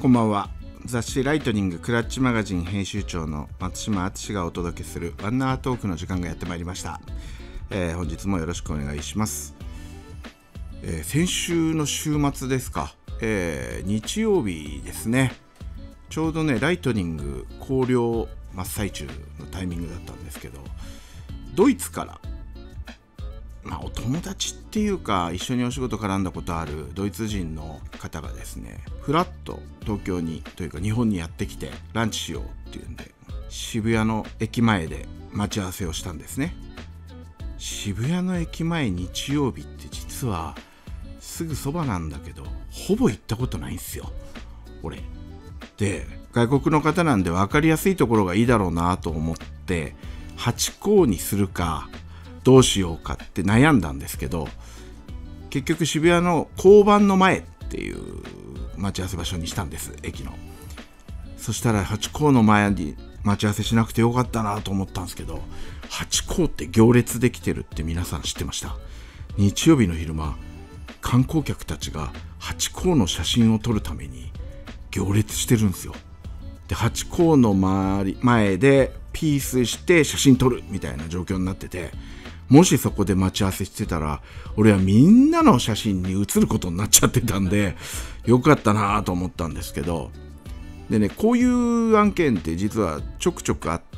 こんばんは。雑誌ライトニングクラッチマガジン編集長の松島敦がお届けするワンナートークの時間がやってまいりました。本日もよろしくお願いします。先週の週末ですか、日曜日ですね。ちょうどねライトニング校了真っ最中のタイミングだったんですけど、ドイツからお友達っていうか一緒にお仕事絡んだことあるドイツ人の方がですね、フラッと東京にというか日本にやってきてランチしようっていうんで、渋谷の駅前で待ち合わせをしたんですね。渋谷の駅前日曜日って実はすぐそばなんだけど、ほぼ行ったことないんですよ俺で。外国の方なんで分かりやすいところがいいだろうなと思ってハチ公にするかどうしようかって悩んだんですけど、結局渋谷の交番の前っていう待ち合わせ場所にしたんです、駅の。そしたらハチ公の前に待ち合わせしなくてよかったなと思ったんですけど、ハチ公って行列できてるって皆さん知ってました？日曜日の昼間、観光客たちがハチ公の写真を撮るために行列してるんですよ。でハチ公の前でピースして写真撮るみたいな状況になってて、もしそこで待ち合わせしてたら俺はみんなの写真に写ることになっちゃってたんでよかったなと思ったんですけど、でね、こういう案件って実はちょくちょくあって、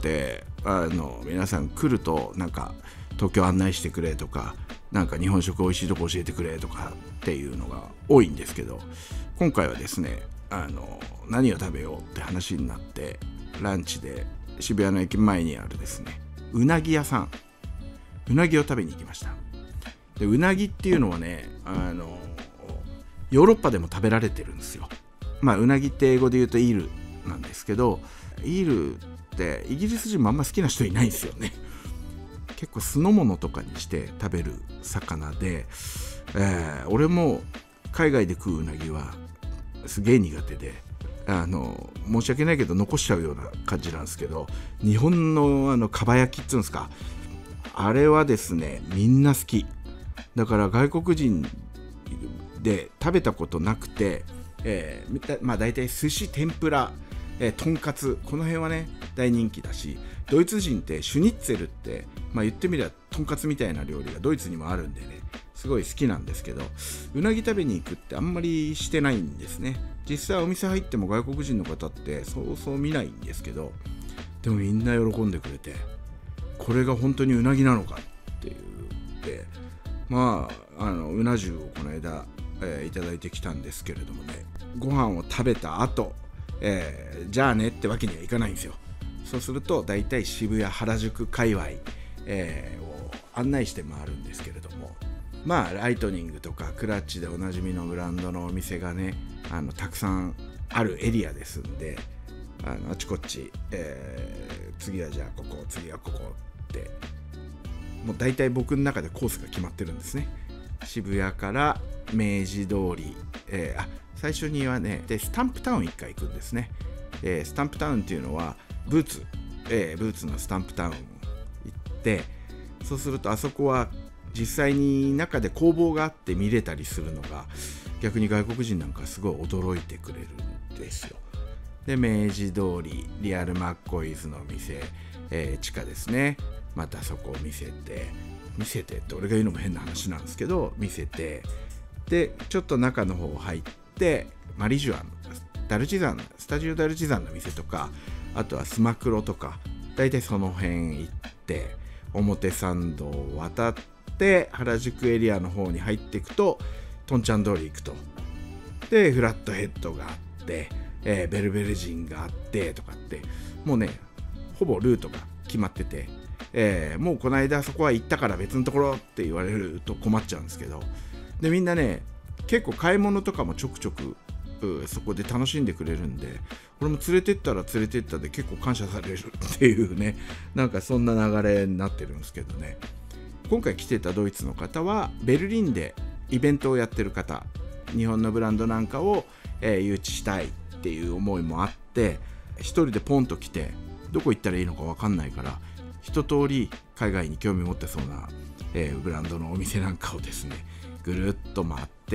皆さん来るとなんか東京案内してくれとか、なんか日本食おいしいとこ教えてくれとかっていうのが多いんですけど、今回はですね何を食べようって話になって、ランチで渋谷の駅前にあるですねうなぎ屋さん、うなぎを食べに行きました。でうなぎっていうのはねヨーロッパでも食べられてるんですよ。うなぎって英語で言うとイールなんですけど、イールってイギリス人もあんま好きな人いないんですよね。結構酢の物とかにして食べる魚で、俺も海外で食ううなぎはすげえ苦手で、申し訳ないけど残しちゃうような感じなんですけど、日本のかば焼きっていうんですか、あれはですねみんな好きだから、外国人で食べたことなくて、大体寿司、天ぷら、とんかつ、この辺はね大人気だし、ドイツ人ってシュニッツェルって、言ってみればとんかつみたいな料理がドイツにもあるんでね、すごい好きなんですけど、うなぎ食べに行くってあんまりしてないんですね。実際お店入っても外国人の方ってそうそう見ないんですけど、でもみんな喜んでくれて、これが本当にうなぎなのかって言って、うな重をこの間、いただいてきたんですけれどもね、ご飯を食べた後、じゃあねってわけにはいかないんですよ。そうするとだいたい渋谷原宿界隈、を案内して回るんですけれども、ライトニングとかクラッチでおなじみのブランドのお店がねたくさんあるエリアですんで、あちこち、次はじゃあここ、次はここってもう大体僕の中でコースが決まってるんですね。渋谷から明治通り、最初にはねでスタンプタウン1回行くんですね。スタンプタウンっていうのはブーツのスタンプタウン行って、そうするとあそこは実際に中で工房があって見れたりするのが逆に外国人なんかすごい驚いてくれるんですよ。で明治通りリアルマッコイズの店、地下ですね、またそこを見せてって俺が言うのも変な話なんですけど、見せて、でちょっと中の方入ってマリジュアン、スタジオダルチザンの店とか、あとはスマクロとか、だいたいその辺行って表参道を渡って原宿エリアの方に入っていくととんちゃん通り行くと、でフラットヘッドがあって、ベルベル人があってとかって、もうねほぼルートが決まってて、もうこの間そこは行ったから別のところって言われると困っちゃうんですけど、でみんなね結構買い物とかもちょくちょくそこで楽しんでくれるんで、俺も連れてったら連れてったで結構感謝されるっていうね、なんかそんな流れになってるんですけどね。今回来てたドイツの方はベルリンでイベントをやってる方、日本のブランドなんかを、誘致したいっていう思いもあって、一人でポンと来てどこ行ったらいいのか分かんないから、一通り海外に興味持ってそうな、ブランドのお店なんかをですねぐるっと回って、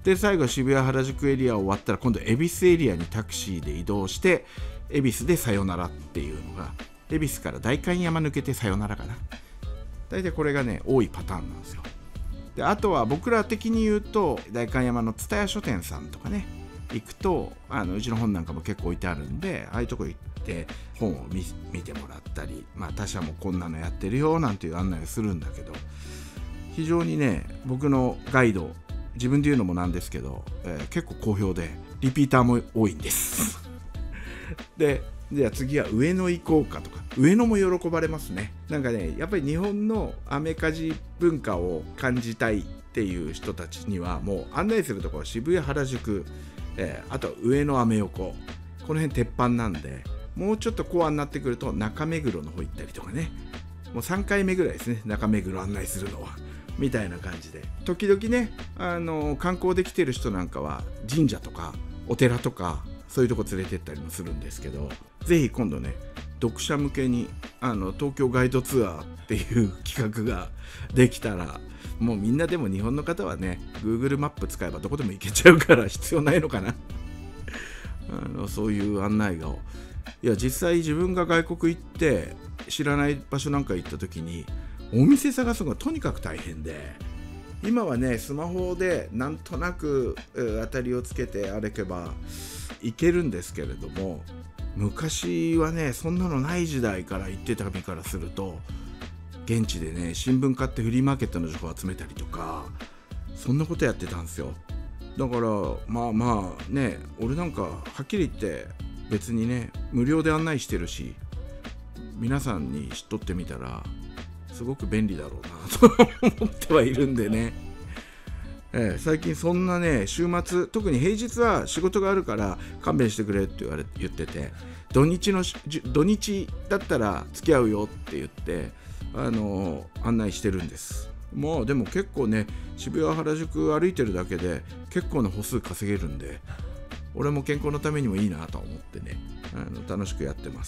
で最後渋谷原宿エリア終わったら今度恵比寿エリアにタクシーで移動して恵比寿でさよならっていうのが、恵比寿から代官山抜けてさよならかな。大体これがね多いパターンなんですよ。であとは僕ら的に言うと代官山の蔦屋書店さんとかね行くとうちの本なんかも結構置いてあるんで、ああいうとこ行って本を 見てもらったり、他社もこんなのやってるよなんていう案内をするんだけど、非常にね僕のガイド、自分で言うのもなんですけど、結構好評でリピーターも多いんですでじゃあ次は上野行こうかとか、上野も喜ばれますね。なんかねやっぱり日本のアメカジ文化を感じたいっていう人たちにはもう案内するところ渋谷原宿、あと上野アメ横、この辺鉄板なんで、もうちょっとコアになってくると中目黒の方行ったりとかね、もう3回目ぐらいですね中目黒案内するのはみたいな感じで、時々ね観光で来てる人なんかは神社とかお寺とかそういうとこ連れてったりもするんですけど、ぜひ今度ね読者向けに東京ガイドツアーっていう企画ができたら、もうみんなでも日本の方はね Google マップ使えばどこでも行けちゃうから必要ないのかなそういう案内が、いや実際自分が外国行って知らない場所なんか行った時にお店探すのがとにかく大変で、今はねスマホでなんとなく当たりをつけて歩けば行けるんですけれども、昔はねそんなのない時代から行ってた身からすると、現地でね新聞買ってフリーマーケットの情報を集めたりとか、そんなことやってたんですよ。だからまあね、俺なんかはっきり言って別にね無料で案内してるし、皆さんに知っとってみたらすごく便利だろうなと思ってはいるんでね、最近そんなね週末、特に平日は仕事があるから勘弁してくれって言ってて、土日だったら付き合うよって言って案内してるんです。まあでも結構ね渋谷原宿歩いてるだけで結構な歩数稼げるんで、俺も健康のためにもいいなと思ってね楽しくやってます。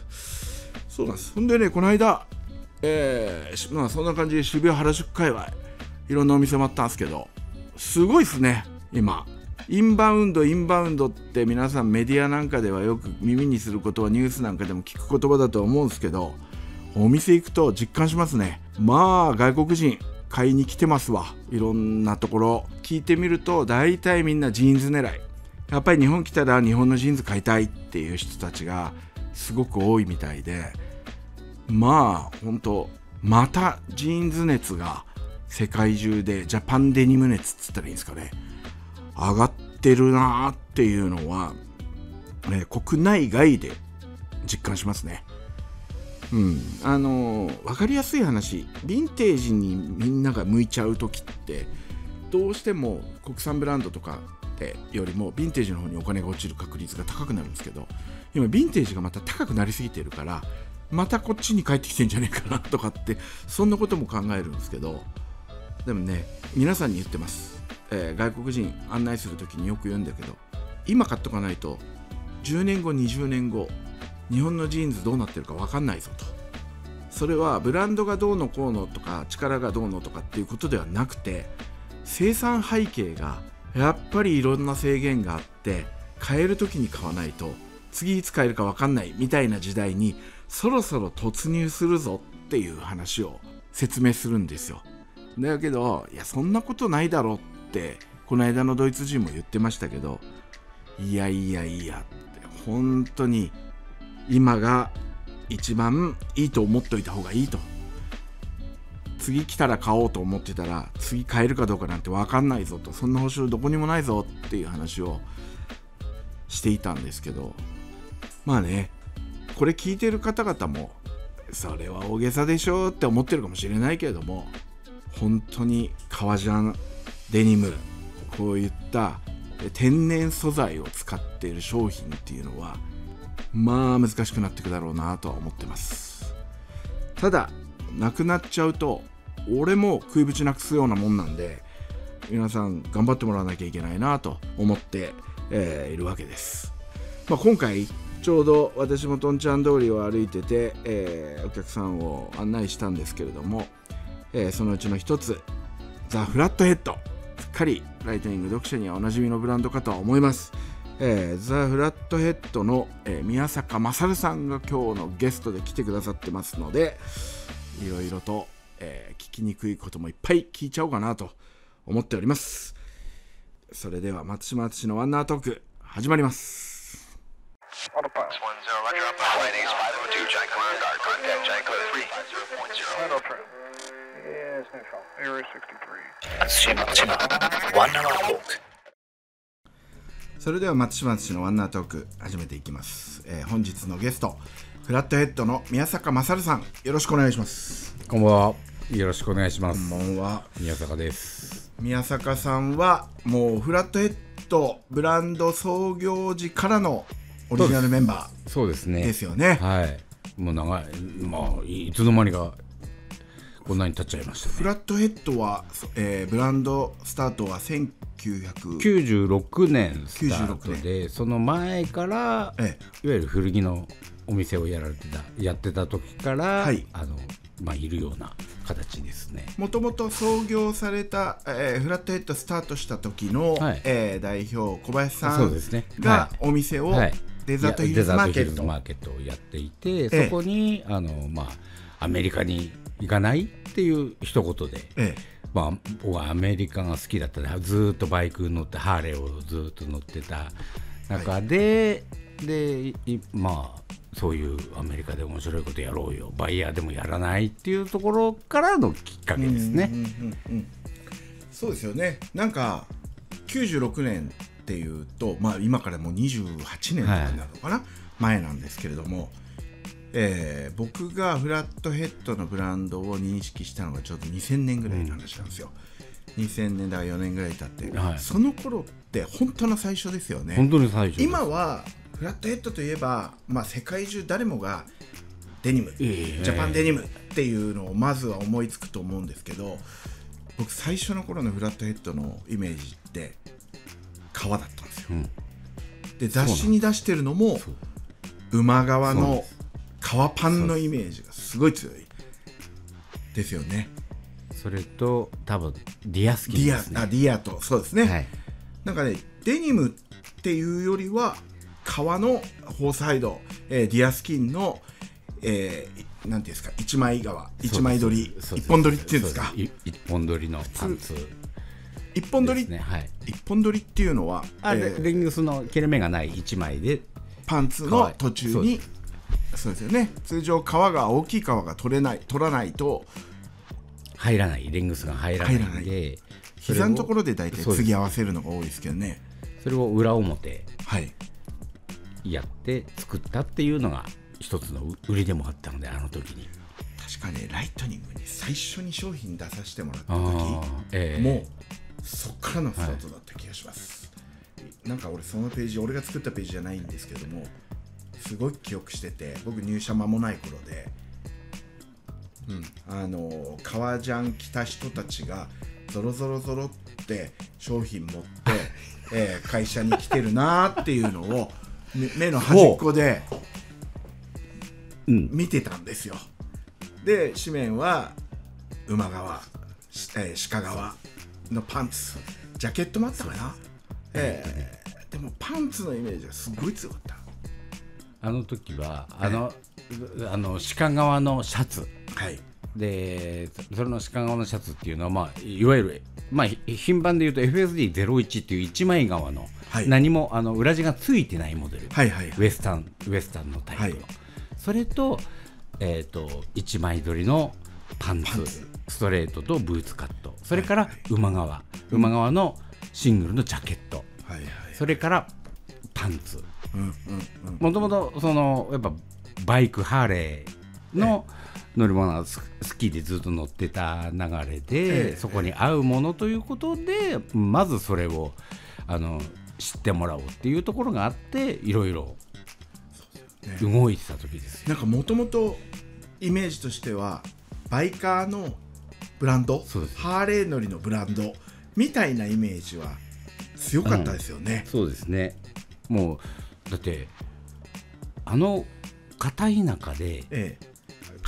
そうなんです。ほんでねこの間、そんな感じで渋谷原宿界隈いろんなお店もあったんですけど、すごいですね今。インバウンドって皆さんメディアなんかではよく耳にすることはニュースなんかでも聞く言葉だと思うんですけど、お店行くと実感しますね。まあ外国人買いに来てますわ。いろんなところ聞いてみると大体みんなジーンズ狙い、やっぱり日本来たら日本のジーンズ買いたいっていう人たちがすごく多いみたいで、まあ本当またジーンズ熱が世界中でジャパンデニム熱っつったらいいんですかね、上がってるなーっていうのは、国内外で実感しますね。分かりやすい話、ヴィンテージにみんなが向いちゃう時ってどうしても国産ブランドとかよりもヴィンテージの方にお金が落ちる確率が高くなるんですけど、今ヴィンテージがまた高くなりすぎてるからまたこっちに帰ってきてんじゃねえかなとかって、そんなことも考えるんですけど、でもね皆さんに言ってます、外国人案内するときによく言うんだけど、今買っとかないと10年後20年後日本のジーンズどうなってるか分かんないぞと。それはブランドがどうのこうのとか力がどうのとかっていうことではなくて、生産背景がやっぱりいろんな制限があって、買える時に買わないと次いつ買えるか分かんないみたいな時代にそろそろ突入するぞっていう話を説明するんですよ。だけどいやそんなことないだろうってこの間のドイツ人も言ってましたけど、いやって本当に今が一番いいと思っといた方がいいと。次来たら買おうと思ってたら次買えるかどうかなんて分かんないぞと、そんな保証どこにもないぞっていう話をしていたんですけど、まあねこれ聞いてる方々もそれは大げさでしょって思ってるかもしれないけれども、本当に革ジャン、デニム、こういった天然素材を使っている商品っていうのはまあ難しくなっていくだろうなとは思ってます。ただなくなっちゃうと俺も食いぶちなくすようなもんなんで、皆さん頑張ってもらわなきゃいけないなと思って、いるわけです。今回ちょうど私もとんちゃん通りを歩いてて、お客さんを案内したんですけれども、そのうちの一つザ・フラットヘッド、 かりライトニング読者にはおなじみのブランドかとは思います。ザ・フラットヘッドの、宮坂勝さんが今日のゲストで来てくださってますので、いろいろと、聞きにくいこともいっぱい聞いちゃおうかなと思っております。それでは松島敦のワンナートーク始まります。それでは松島敦のワンナートーク始めていきます。本日のゲストフラットヘッドの宮坂勝さん、よろしくお願いします。 こんばんは、よろしくお願いします。 こんばんは、 宮坂です。 宮坂さんはもうフラットヘッドブランド創業時からのオリジナルメンバーそうですねですよね。 はい、もう長い、いつの間にかこんなに経っちゃいましたね。 フラットヘッドは、ブランドスタートは 1996年スタートで、その前から、いわゆる古着のお店をやってた時から、はい、いるような形ですね。 もともと創業された、フラットヘッドスタートした時の、はい、代表小林さんがお店を、はい、デザートヒルズマーケットをやっていて、そこにアメリカに行かないっていう一言で、僕はアメリカが好きだったらずっとバイク乗ってハーレーをずっと乗ってた中で、そういうアメリカで面白いことやろうよ、バイヤーでもやらないっていうところからのきっかけですね。 そうですよね。なんか96年っていうと、今からもう28年とかになるのかな、はい、前なんですけれども、僕がフラットヘッドのブランドを認識したのがちょうど2000年ぐらいの話なんですよ。2000年だから4年ぐらい経って、はい、その頃って本当の最初ですよね。 本当に最初です。 今はフラットヘッドといえば、世界中誰もがデニム、ジャパンデニムっていうのをまずは思いつくと思うんですけど、僕最初の頃のフラットヘッドのイメージって革だったんですよ。で雑誌に出してるのも馬革の革パンのイメージがすごい強いですよね。 それと多分ディアスキンですね。 ディアとそうですね、はい、なんかね、デニムっていうよりは革のホースハイド、ディアスキンの、なんていうんですか、一枚革、一枚取り、一本取りっていうんですか、 一本取りのパンツ、 一本取り、 ね、はい、 一本取りっていうのはレングスの切れ目がない一枚でパンツの途中に、そうですよね。通常革が大きい革が取らないと入らない、レングスが入らないんで、 膝のところで大体継ぎ合わせるのが多いですけどね。 それを裏表やって作ったっていうのが一つの売りでもあったので、あの時に確かね、ライトニングに最初に商品出させてもらった時、もうそっからのスタートだった気がします、はい、なんか俺そのページ、俺が作ったページじゃないんですけども、すごい記憶してて、僕入社間もない頃で、革ジャン着た人たちがゾロゾロゾロって商品持って、会社に来てるなっていうのを目の端っこで見てたんですよ。で紙面は馬革、鹿革のパンツ、ジャケットもあったかな、でもパンツのイメージがすごい強かった。 あの時は鹿革のシャツ、 はい、 でそれの鹿革のシャツっていうのは、いわゆる、品番でいうと FSD01 っていう一枚革の、はい、何も裏地がついてないモデル、ウエスタンのタイプの、はい、それと、一枚取りのパンツ、ストレートとブーツカット、それから馬革のシングルのジャケット、それからパンツ、もともとやっぱバイクハーレーの乗り物が好きでずっと乗ってた流れで、そこに合うものということで、まずそれを知ってもらおうっていうところがあって、いろいろ動いてた時です。 なんかもともとイメージとしてはバイカーのブランド、ハーレー乗りのブランドみたいなイメージは強かったですよね。 そうですね。もうだって片田舎で、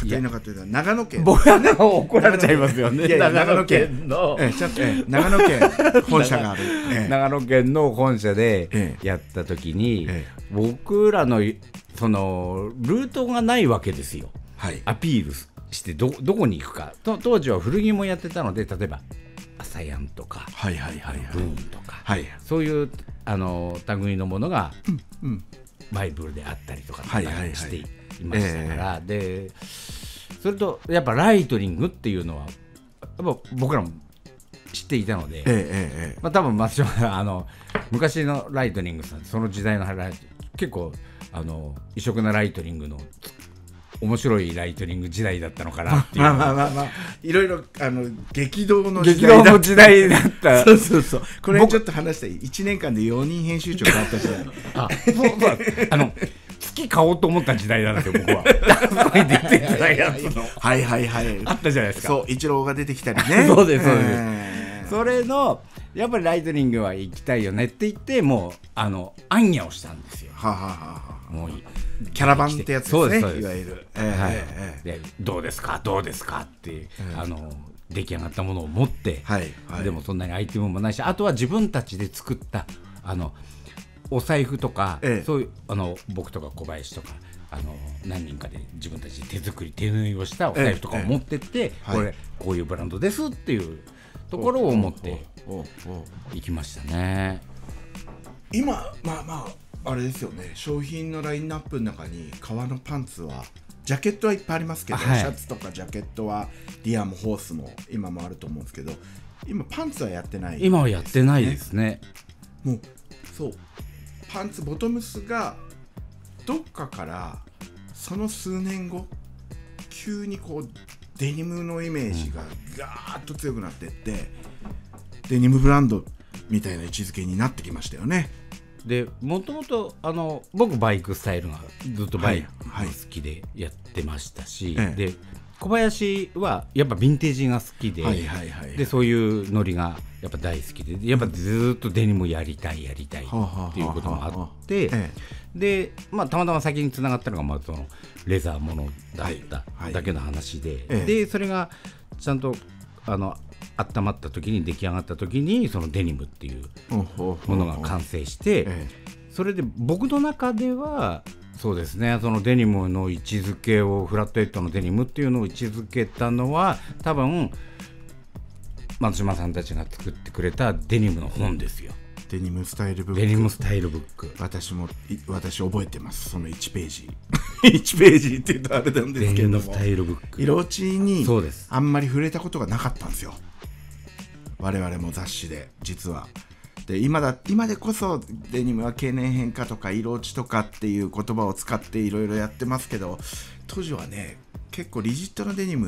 いや長野県、 僕は怒られちゃいますよね。 長野県の長野県本社がある、 長野県の本社でやった時に、僕らのそのルートがないわけですよ、はい、アピールしてどこに行くかと。当時は古着もやってたので、例えばアサヤンとか、ブーンとか、はい、そういう類のものが、バイブルであったりとかしていましたから、でそれとやっぱライトニングっていうのはやっぱ僕らも知っていたので、多分松島が昔のライトニングさん、その時代の結構異色なライトニングの面白いライトニング時代だったのかなっていう。 いろいろ激動の時代だった。 そうこれちょっと話したい。1年間で4人編集長があった時代。 月買おうと思った時代なんですよ、僕は。出てきたやつのあったじゃないですか。 そう、イチローが出てきたりね。 そうですそうです。それのやっぱりライトニングは行きたいよねって言って、もう行脚をしたんですよ。もうキャラバンってやつですね、いわゆる。 でどうですかって、出来上がったものを持って、でもそんなにアイテムもないし、あとは自分たちで作ったお財布とか、そういう僕とか小林とか何人かで自分たちで手縫いをしたお財布とかを持ってって、こういうブランドですっていうところを持っていきましたね。 今あれですよね、商品のラインナップの中に革のパンツは、ジャケットはいっぱいありますけど、シャツとかジャケットはディアもホースも今もあると思うんですけど、今パンツはやってないですね。 今はやってないですね。 もうそう、パンツボトムスがどっかからその数年後急にこうデニムのイメージがガーッと強くなっていって、デニムブランドみたいな位置づけになってきましたよね。 でもともと僕バイクスタイルがずっとバイク好きでやってましたし、で小林はやっぱヴィンテージが好きで、でそういうノリがやっぱ大好きで、やっぱずっとデニムやりたいっていうこともあって、でたまたま先につながったのがそのレザーものだっただけの話で、でそれがちゃんと温まった時に出来上がった時にそのデニムっていうものが完成して、それで僕の中ではそうですね、そのデニムの位置づけを、フラットヘッドのデニムっていうのを位置づけたのは多分松島さんたちが作ってくれたデニムの本ですよ。 デニムスタイルブック。 デニムスタイルブック。 私覚えてます、その1ページ1ページって言うとあれなんですけども、 デニムスタイルブック、 色落ちにあんまり触れたことがなかったんですよ、我々も雑誌で。実はで今でこそデニムは経年変化とか色落ちとかっていう言葉を使っていろいろやってますけど、当時はね結構リジットなデニムって、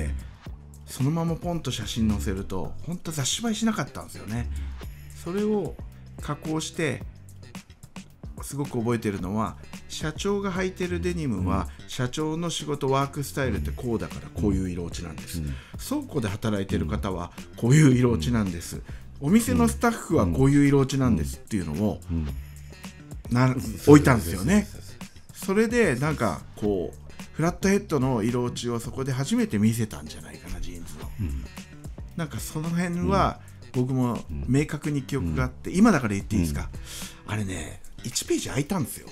そのままポンと写真載せると本当雑誌映えしなかったんですよね。それを加工してすごく覚えてるのは、社長が履いてるデニムは、社長の仕事ワークスタイルってこうだからこういう色落ちなんです、倉庫で働いてる方はこういう色落ちなんです、お店のスタッフはこういう色落ちなんですっていうのを置いたんですよね。それでなんかこうフラットヘッドの色落ちをそこで初めて見せたんじゃないかな、ジーンズの、なんかその辺は僕も明確に記憶があって、今だから言っていいですか、あれね1ページ空いたんですよ、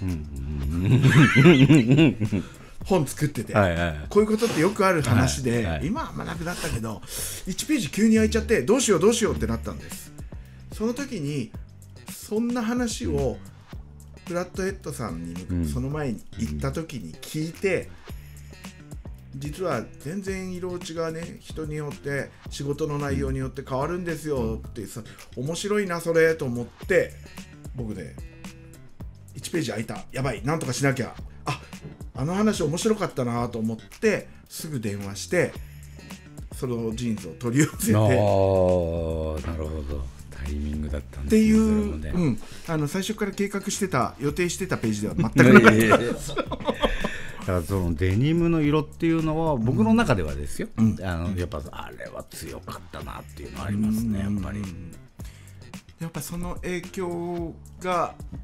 本作ってて、こういうことってよくある話で、今はあんまなくなったけど1ページ急に空いちゃってどうしようってなったんです。その時にそんな話をフラットヘッドさんにその前に行った時に聞いて、実は全然色落ちがね人によって仕事の内容によって変わるんですよってさ、面白いなそれと思って、僕で1ページ空いた、やばいなんとかしなきゃ、あの話面白かったなと思ってすぐ電話してそのジーンズを取り寄せて、 なるほど、タイミングだったんですね。 っていう、最初から計画してた予定してたページでは全くなかっただからそのデニムの色っていうのは僕の中ではですよ、やっぱあれは強かったなっていうのはありますね。やっぱりその影響が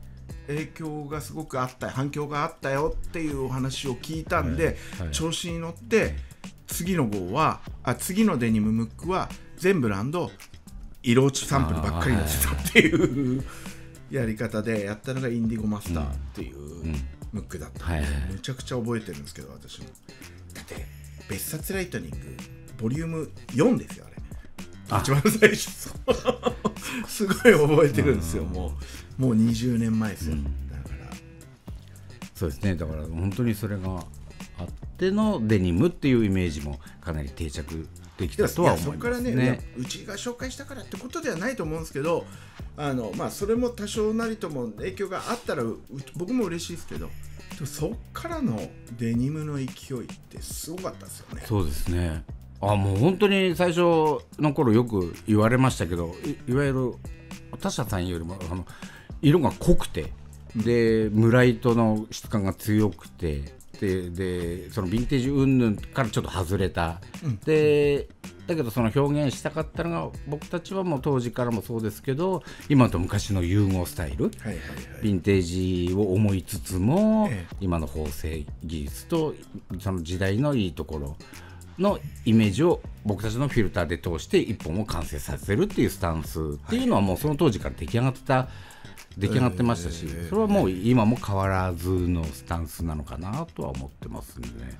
影響がすごくあった、反響があったよっていうお話を聞いたんで、調子に乗って次のデニムムックは全ブランド色落ちサンプルばっかりにしてたっていうやり方でやったのがインディゴマスターっていうムックだったんで、めちゃくちゃ覚えてるんですけど、私もだって別冊ライトニングボリューム4ですよ、あれ一番最初すごい覚えてるんですよ。もう20年前ですよ、だからそうですね。だから本当にそれがあってのデニムっていうイメージもかなり定着できたとは思いますね。 そこからね、うちが紹介したからってことではないと思うんですけど、それも多少なりとも影響があったら僕も嬉しいですけど、でもそっからのデニムの勢いってすごかったですよね。 そうですね。もう本当に最初の頃よく言われましたけど、いわゆる他社さんよりも色が濃くて、でムライトの質感が強くて、でそのヴィンテージ云々からちょっと外れた、でだけどその表現したかったのが、僕たちはもう当時からもそうですけど、今と昔の融合スタイル、ヴィンテージを思いつつも、今の縫製技術とその時代のいいところのイメージを僕たちのフィルターで通して一本を完成させるっていうスタンスっていうのはもうその当時から出来上がってましたし、それはもう今も変わらずのスタンスなのかなとは思ってますんでね。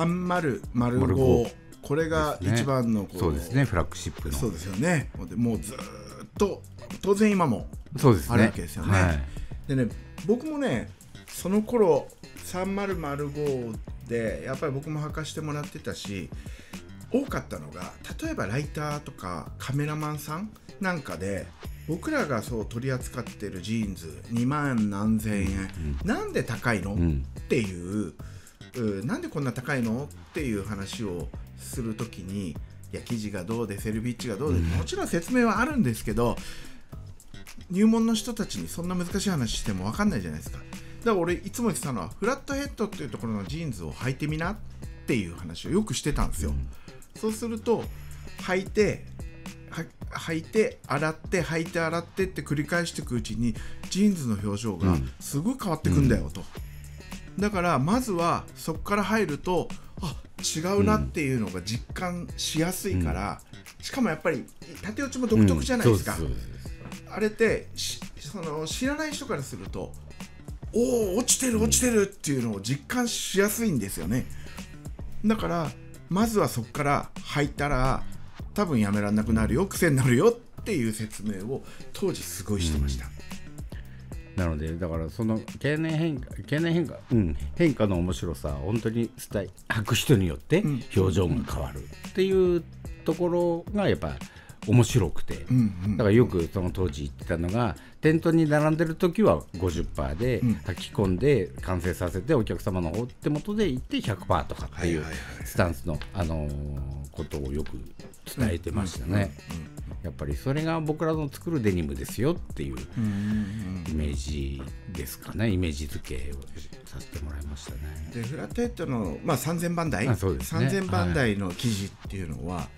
3005、これが一番のそうですね、フラッグシップの。 そうですよね。もうずっと当然今もあるわけですよね。でね、僕もねその頃3005でやっぱり僕も履かしてもらってたし、多かったのが例えばライターとかカメラマンさんなんかで、僕らがそう取り扱ってるジーンズ2万何千円、なんで高いの、っていう、なんでこんな高いのっていう話をするときに、いや生地がどうでセルビッチがどうで、もちろん説明はあるんですけど、入門の人たちにそんな難しい話しても分かんないじゃないですか。だから俺いつも言ってたのは、フラットヘッドっていうところのジーンズを履いてみなっていう話をよくしてたんですよ。そうすると履いて洗って履いて洗ってって繰り返していくうちにジーンズの表情がすごい変わってくんだよと、だからまずはそこから入ると違うなっていうのが実感しやすいから、しかもやっぱり縦落ちも独特じゃないですか、あれってその知らない人からすると落ちてるっていうのを実感しやすいんですよね。だからまずはそこから履いたら多分やめられなくなるよ、癖になるよっていう説明を当時すごいしてました。 なのでだからその経年変化の面白さは本当に履く人によって表情が変わるっていうところがやっぱ面白くて、だからよくその当時言ってたのが、店頭に並んでる時は 50% で履き込んで完成させて、お客様のお手元で行って 100% とかっていうスタンスのことをよく伝えてましたね。やっぱりそれが僕らの作るデニムですよっていうイメージですかね。イメージ付けをさせてもらいましたね。 でフラットヘッドの、3000番台、3000番台の生地っていうのは、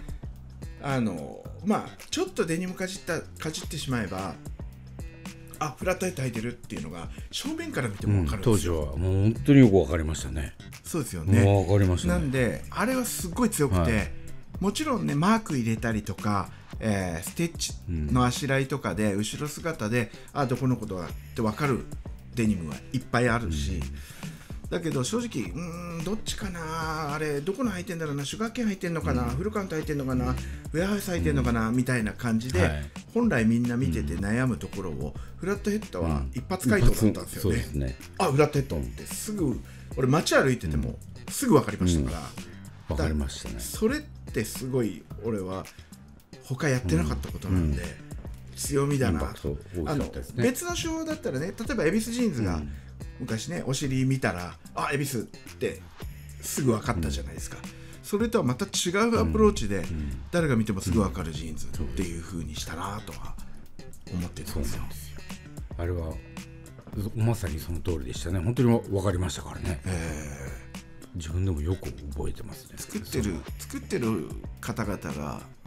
ちょっとデニムかじってしまえばフラットヘッド履いてるっていうのが正面から見ても分かるんですよ。 当時はもう本当によく分かりましたね。 そうですよね。 分かりましたね。 なんであれはすごい強くて、もちろんねマーク入れたりとか、ステッチのあしらいとかで、後ろ姿でどこのことだって分かるデニムはいっぱいあるし、だけど正直どっちかな、あれどこの履いてんだろうな、シュガーケン履いてんのかな、フルカウント履いてんのかな、ウェアハウス履いてんのかな、みたいな感じで、本来みんな見てて悩むところを、フラットヘッドは一発回答だったんですよね。フラットヘッドってすぐ、俺街歩いててもすぐ分かりましたから、 分かりましたね。 それってすごい俺は他やってなかったことなんで、強みだな。別の手法だったらね、例えば恵比寿ジーンズが昔ね、お尻見たら恵比寿ってすぐ分かったじゃないですか。それとはまた違うアプローチで、誰が見てもすぐ分かるジーンズっていう風にしたなとは思ってたんですよ。 あれはまさにその通りでしたね。本当に分かりましたからね。自分でもよく覚えてますね。 作ってる方々が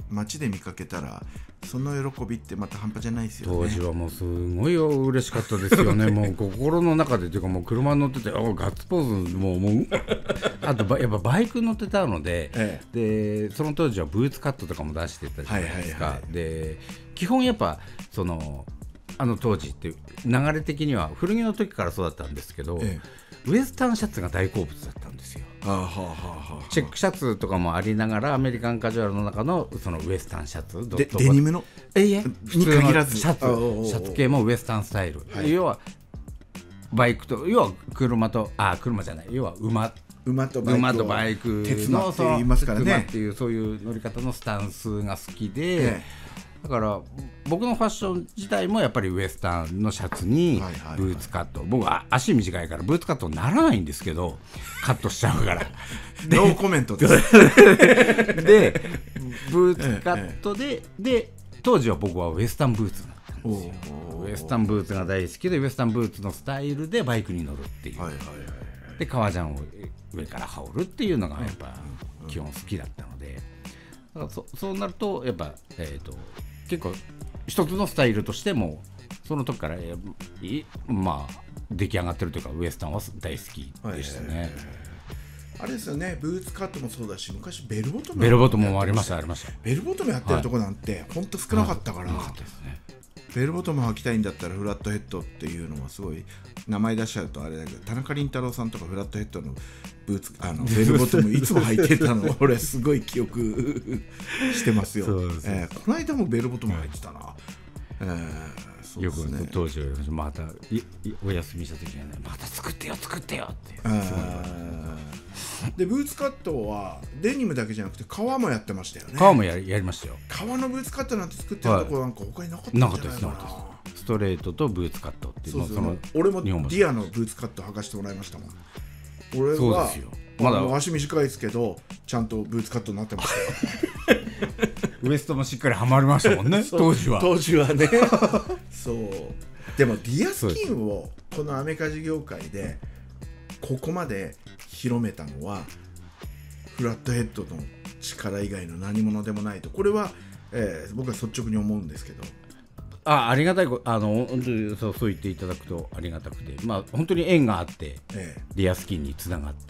街で見かけたらその喜びってまた半端じゃないですよね。 当時はもうすごい嬉しかったですよね。もう心の中でというか、もう車に乗っててガッツポーズもうあとやっぱバイク乗ってたので、でその当時はブーツカットとかも出してたじゃないですか。で基本やっぱその当時って流れ的には古着の時からそうだったんですけど、ウエスタンシャツが大好物だったんですよ。チェックシャツとかもありながらアメリカンカジュアルの中のそのウエスタンシャツデニムの普通のシャツ系もウエスタンスタイル、要はバイクと要は車じゃない、要は馬とバイク鉄馬って言いますからね。 鉄馬っていうそういう乗り方のスタンスが好きで、だから僕のファッション自体もやっぱりウエスタンのシャツにブーツカット、僕は足短いからブーツカットにならないんですけどカットしちゃうからノーコメントですでブーツカットで当時は僕はウエスタンブーツだったんですよ。ウエスタンブーツが大好きでウエスタンブーツのスタイルでバイクに乗るっていう、で革ジャンを上から羽織るっていうのがやっぱ基本好きだったので、だからそうなるとやっぱ結構一つのスタイルとしてもその時からまあ出来上がってるというかウエスタンは大好きでしたね。 あれですよね、ブーツカットもそうだし、昔ベルボトムもありました。 ベルボトムやってるとこなんてほんと少なかったから、ベルボトム履きたいんだったらフラットヘッドっていうのはすごい名前出しちゃうとあれだけど、田中麟太郎さんとかフラットヘッドのブーツベルボトムいつも履いてたの俺すごい記憶してますよ。この間もベルボトム履いてたな。そうですね、 よく当時またお休みした時にはね、また作ってよってでブーツカットはデニムだけじゃなくて革もやってましたよね。 革もやりましたよ。 革のブーツカットなんて作ってるところなんか他になかったんじゃないかな。なかったです。ストレートとブーツカットっていう。 俺もディアのブーツカット履かしてもらいましたもん。俺はまだ足短いですけどちゃんとブーツカットになってましたよウエストもしっかりはまりましたもんね当時はねそうでもディアスキンをこのアメカジ業界でここまで広めたのはフラットヘッドの力以外の何者でもないと、これは、僕は率直に思うんですけど、 ありがたい本当にそう言っていただくとありがたくて、本当に縁があって、ディアスキンにつながって、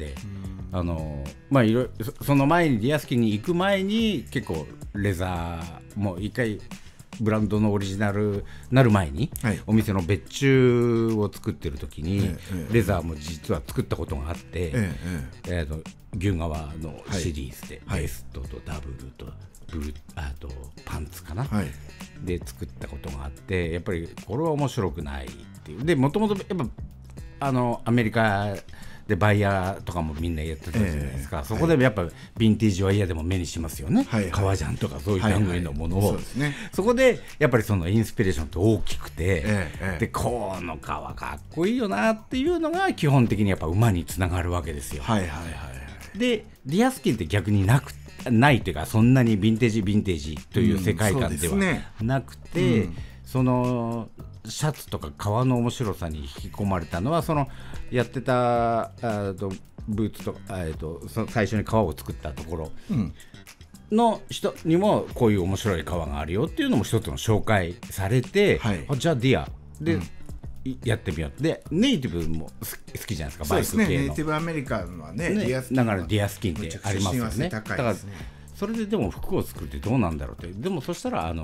その前にディアスキンに行く前に結構レザーもう一回ブランドのオリジナルなる前に、お店の別注を作ってる時に、レザーも実は作ったことがあって、牛革のシリーズで、ベストとダブルとあとパンツかな、で作ったことがあって、やっぱりこれは面白くないっていうで、もともとやっぱアメリカでバイヤーとかもみんなやってたじゃないですか、そこでやっぱヴィンテージは嫌でも目にしますよね、革ジャンとかそういった類のものを、そこでやっぱりそのインスピレーションって大きくて、でこの革かっこいいよなっていうのが基本的にやっぱ馬につながるわけですよ。でディアスキンって逆にないというか、そんなにヴィンテージという世界観ではなくて、そのシャツとか革の面白さに引き込まれたのは、そのやってたブーツと最初に革を作ったところの人にもこういう面白い革があるよっていうのも一つの紹介されて、じゃあディアで、やってみよう。でネイティブも好きじゃないですか、バイク系の。 ネイティブアメリカンはね、 だからディアスキンってありますよね。だからそれででも服を作るってどうなんだろうって。でもそしたら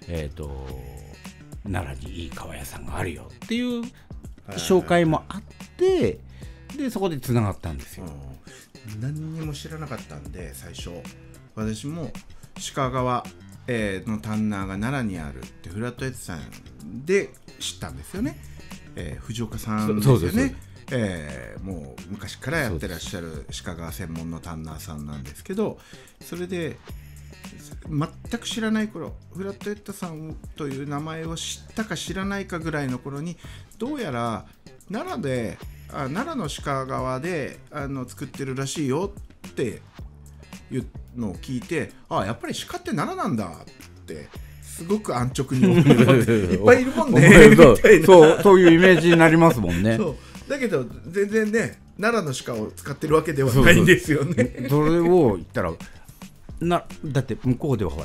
奈良にいい革屋さんがあるよっていう紹介もあって、でそこでつながったんですよ。 何にも知らなかったんで最初、私も鹿川のタンナーが奈良にあるってフラットヘッドさんで知ったんですよね。藤岡さんですよね。もう昔からやってらっしゃる鹿川専門のタンナーさんなんですけど、それで全く知らない頃、フラットヘッドさんという名前を知ったか知らないかぐらいの頃に、どうやら奈良の鹿川で作ってるらしいよっていうのを聞いて、やっぱり鹿って奈良なんだってすごく安直に思ういっぱいいるもんねみたいな、 そういうイメージになりますもんね。 だけど全然ね、奈良の鹿を使ってるわけではないんですよね。 それを言ったらだって向こうではほら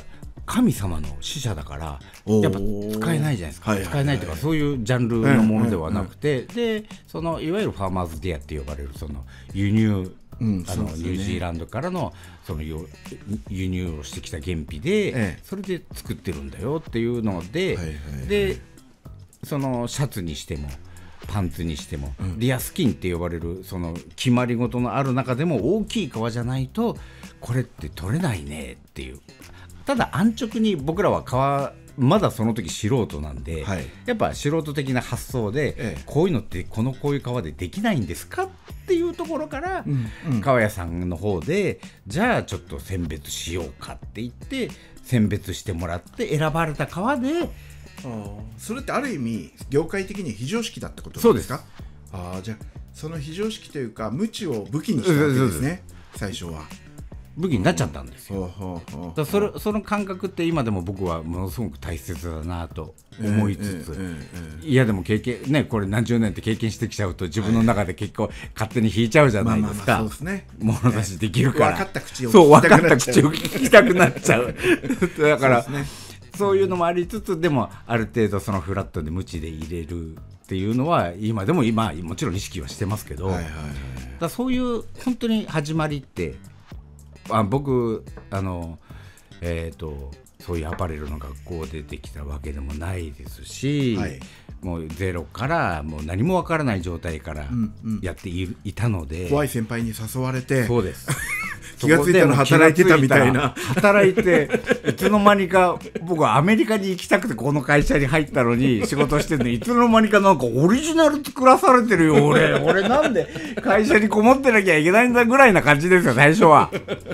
神様の使者だからやっぱ使えないじゃないですか、使えないというかそういうジャンルのものではなくて、でそのいわゆるファーマーズディアって呼ばれるその輸入、ニュージーランドからのその輸入をしてきた原皮で、それで作ってるんだよっていうので、でそのシャツにしてもパンツにしても、リアスキンって呼ばれるその決まり事のある中でも大きい革じゃないとこれって取れないねっていう。ただ安直に僕らは革まだその時素人なんで、やっぱ素人的な発想で、こういうのってこういう革でできないんですかっていうところから、革屋さんの方でじゃあちょっと選別しようかって言って選別してもらって選ばれた革で、 それってある意味業界的に非常識だってことですか？そうです。じゃあその非常識というか無知を武器にしたわけですね。最初は武器になっちゃったんですよ。だその感覚って今でも僕はものすごく大切だなと思いつつ、いやでも経験ね、これ何十年って経験してきちゃうと自分の中で結構勝手に引いちゃうじゃないですか。物差しできるから、 分かった口を聞きたくなっちゃうだからそういうのもありつつ、でもある程度そのフラットで無知で入れるっていうのは今でももちろん意識はしてますけど、だそういう本当に始まりって僕そういうアパレルの学校でできたわけでもないですし、もうゼロからもう何もわからない状態からやっていたので、 怖い先輩に誘われて、 そうです気がついたら働いてたみたいな、 働いていつの間にか僕はアメリカに行きたくてこの会社に入ったのに仕事してるのに、いつの間にかなんかオリジナル作らされてるよ俺なんで会社にこもってなきゃいけないんだぐらいな感じですよ最初は。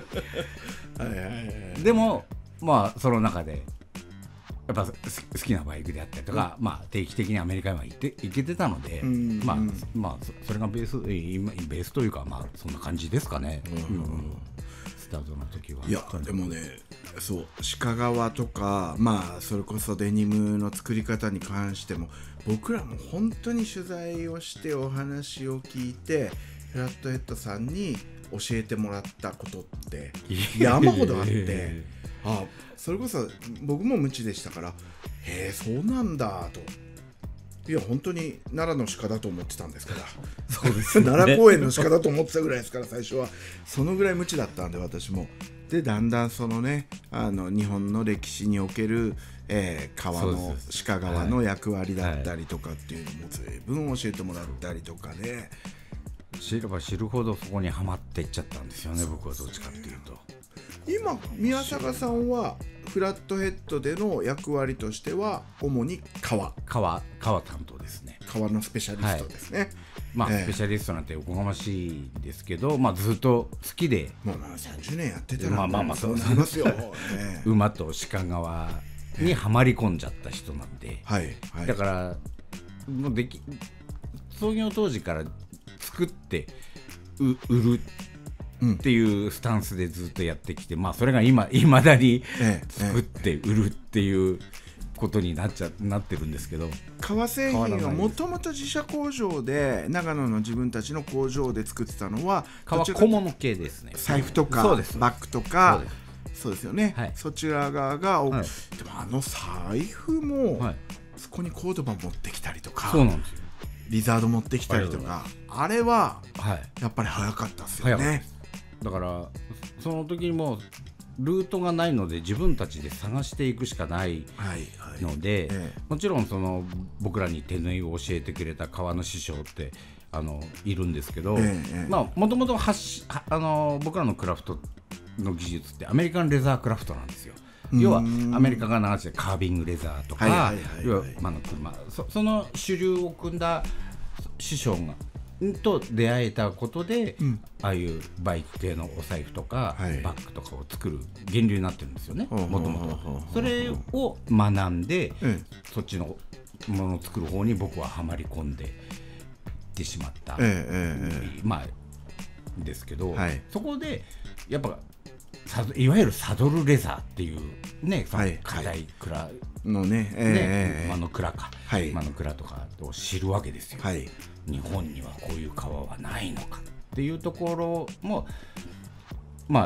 でもその中でやっぱ好きなバイクであったりとか、定期的にアメリカには行けてたので、それがベースというかそんな感じですかね、スタートの時は。 いやでもね、そう鹿革とかそれこそデニムの作り方に関しても僕らも本当に取材をしてお話を聞いてフラットヘッドさんに教えてもらったことって山ほどあってそれこそ僕も無知でしたから、そうなんだと。いや本当に奈良の鹿だと思ってたんですから。 そうですね、 奈良公園の鹿だと思ってたぐらいですから、最初はそのぐらい無知だったんで私も。でだんだんそのね日本の歴史における、鹿革の役割だったりとかっていうのも随分教えてもらったりとかね、 知れば知るほどそこにはまっていっちゃったんですよね、僕はどっちかっていうと。 今宮坂さんはフラットヘッドでの役割としては主に革担当ですね。 革のスペシャリストですね、 スペシャリストなんておこがましいですけど、ずっと好きで 30年やってたらそうなりますよ、 馬と鹿革にはまり込んじゃった人なんで、だからもう創業当時から作って売るっていうスタンスでずっとやってきて、それがいまだに作って売るっていうことになってるんですけど、 革製品はもともと自社工場で長野の自分たちの工場で作ってたのは革小物系ですね。 財布とかバッグとかそうですよね、そちら側が、でも財布も、そこにコードバン持ってきたりとか、 そうなんですよ、 リザード持ってきたりとか、あれはやっぱり早かったですよね。 だからその時にもルートがないので自分たちで探していくしかないので、もちろんその僕らに手縫いを教えてくれた革の師匠っているんですけど、もともと僕らのクラフトの技術ってアメリカンレザークラフトなんですよ。要はアメリカが流してカービングレザーとか、その主流を組んだ師匠と出会えたことで、ああいうバイク系のお財布とか、バッグとかを作る源流になってるんですよね、もともと。それを学んで、そっちのものを作る方に僕ははまり込んでいってしまった、ですけど、そこでやっぱいわゆるサドルレザーっていうね、その課題蔵のね、馬の蔵か、馬の蔵とかを知るわけですよ。日本にはこういう革はないのかっていうところも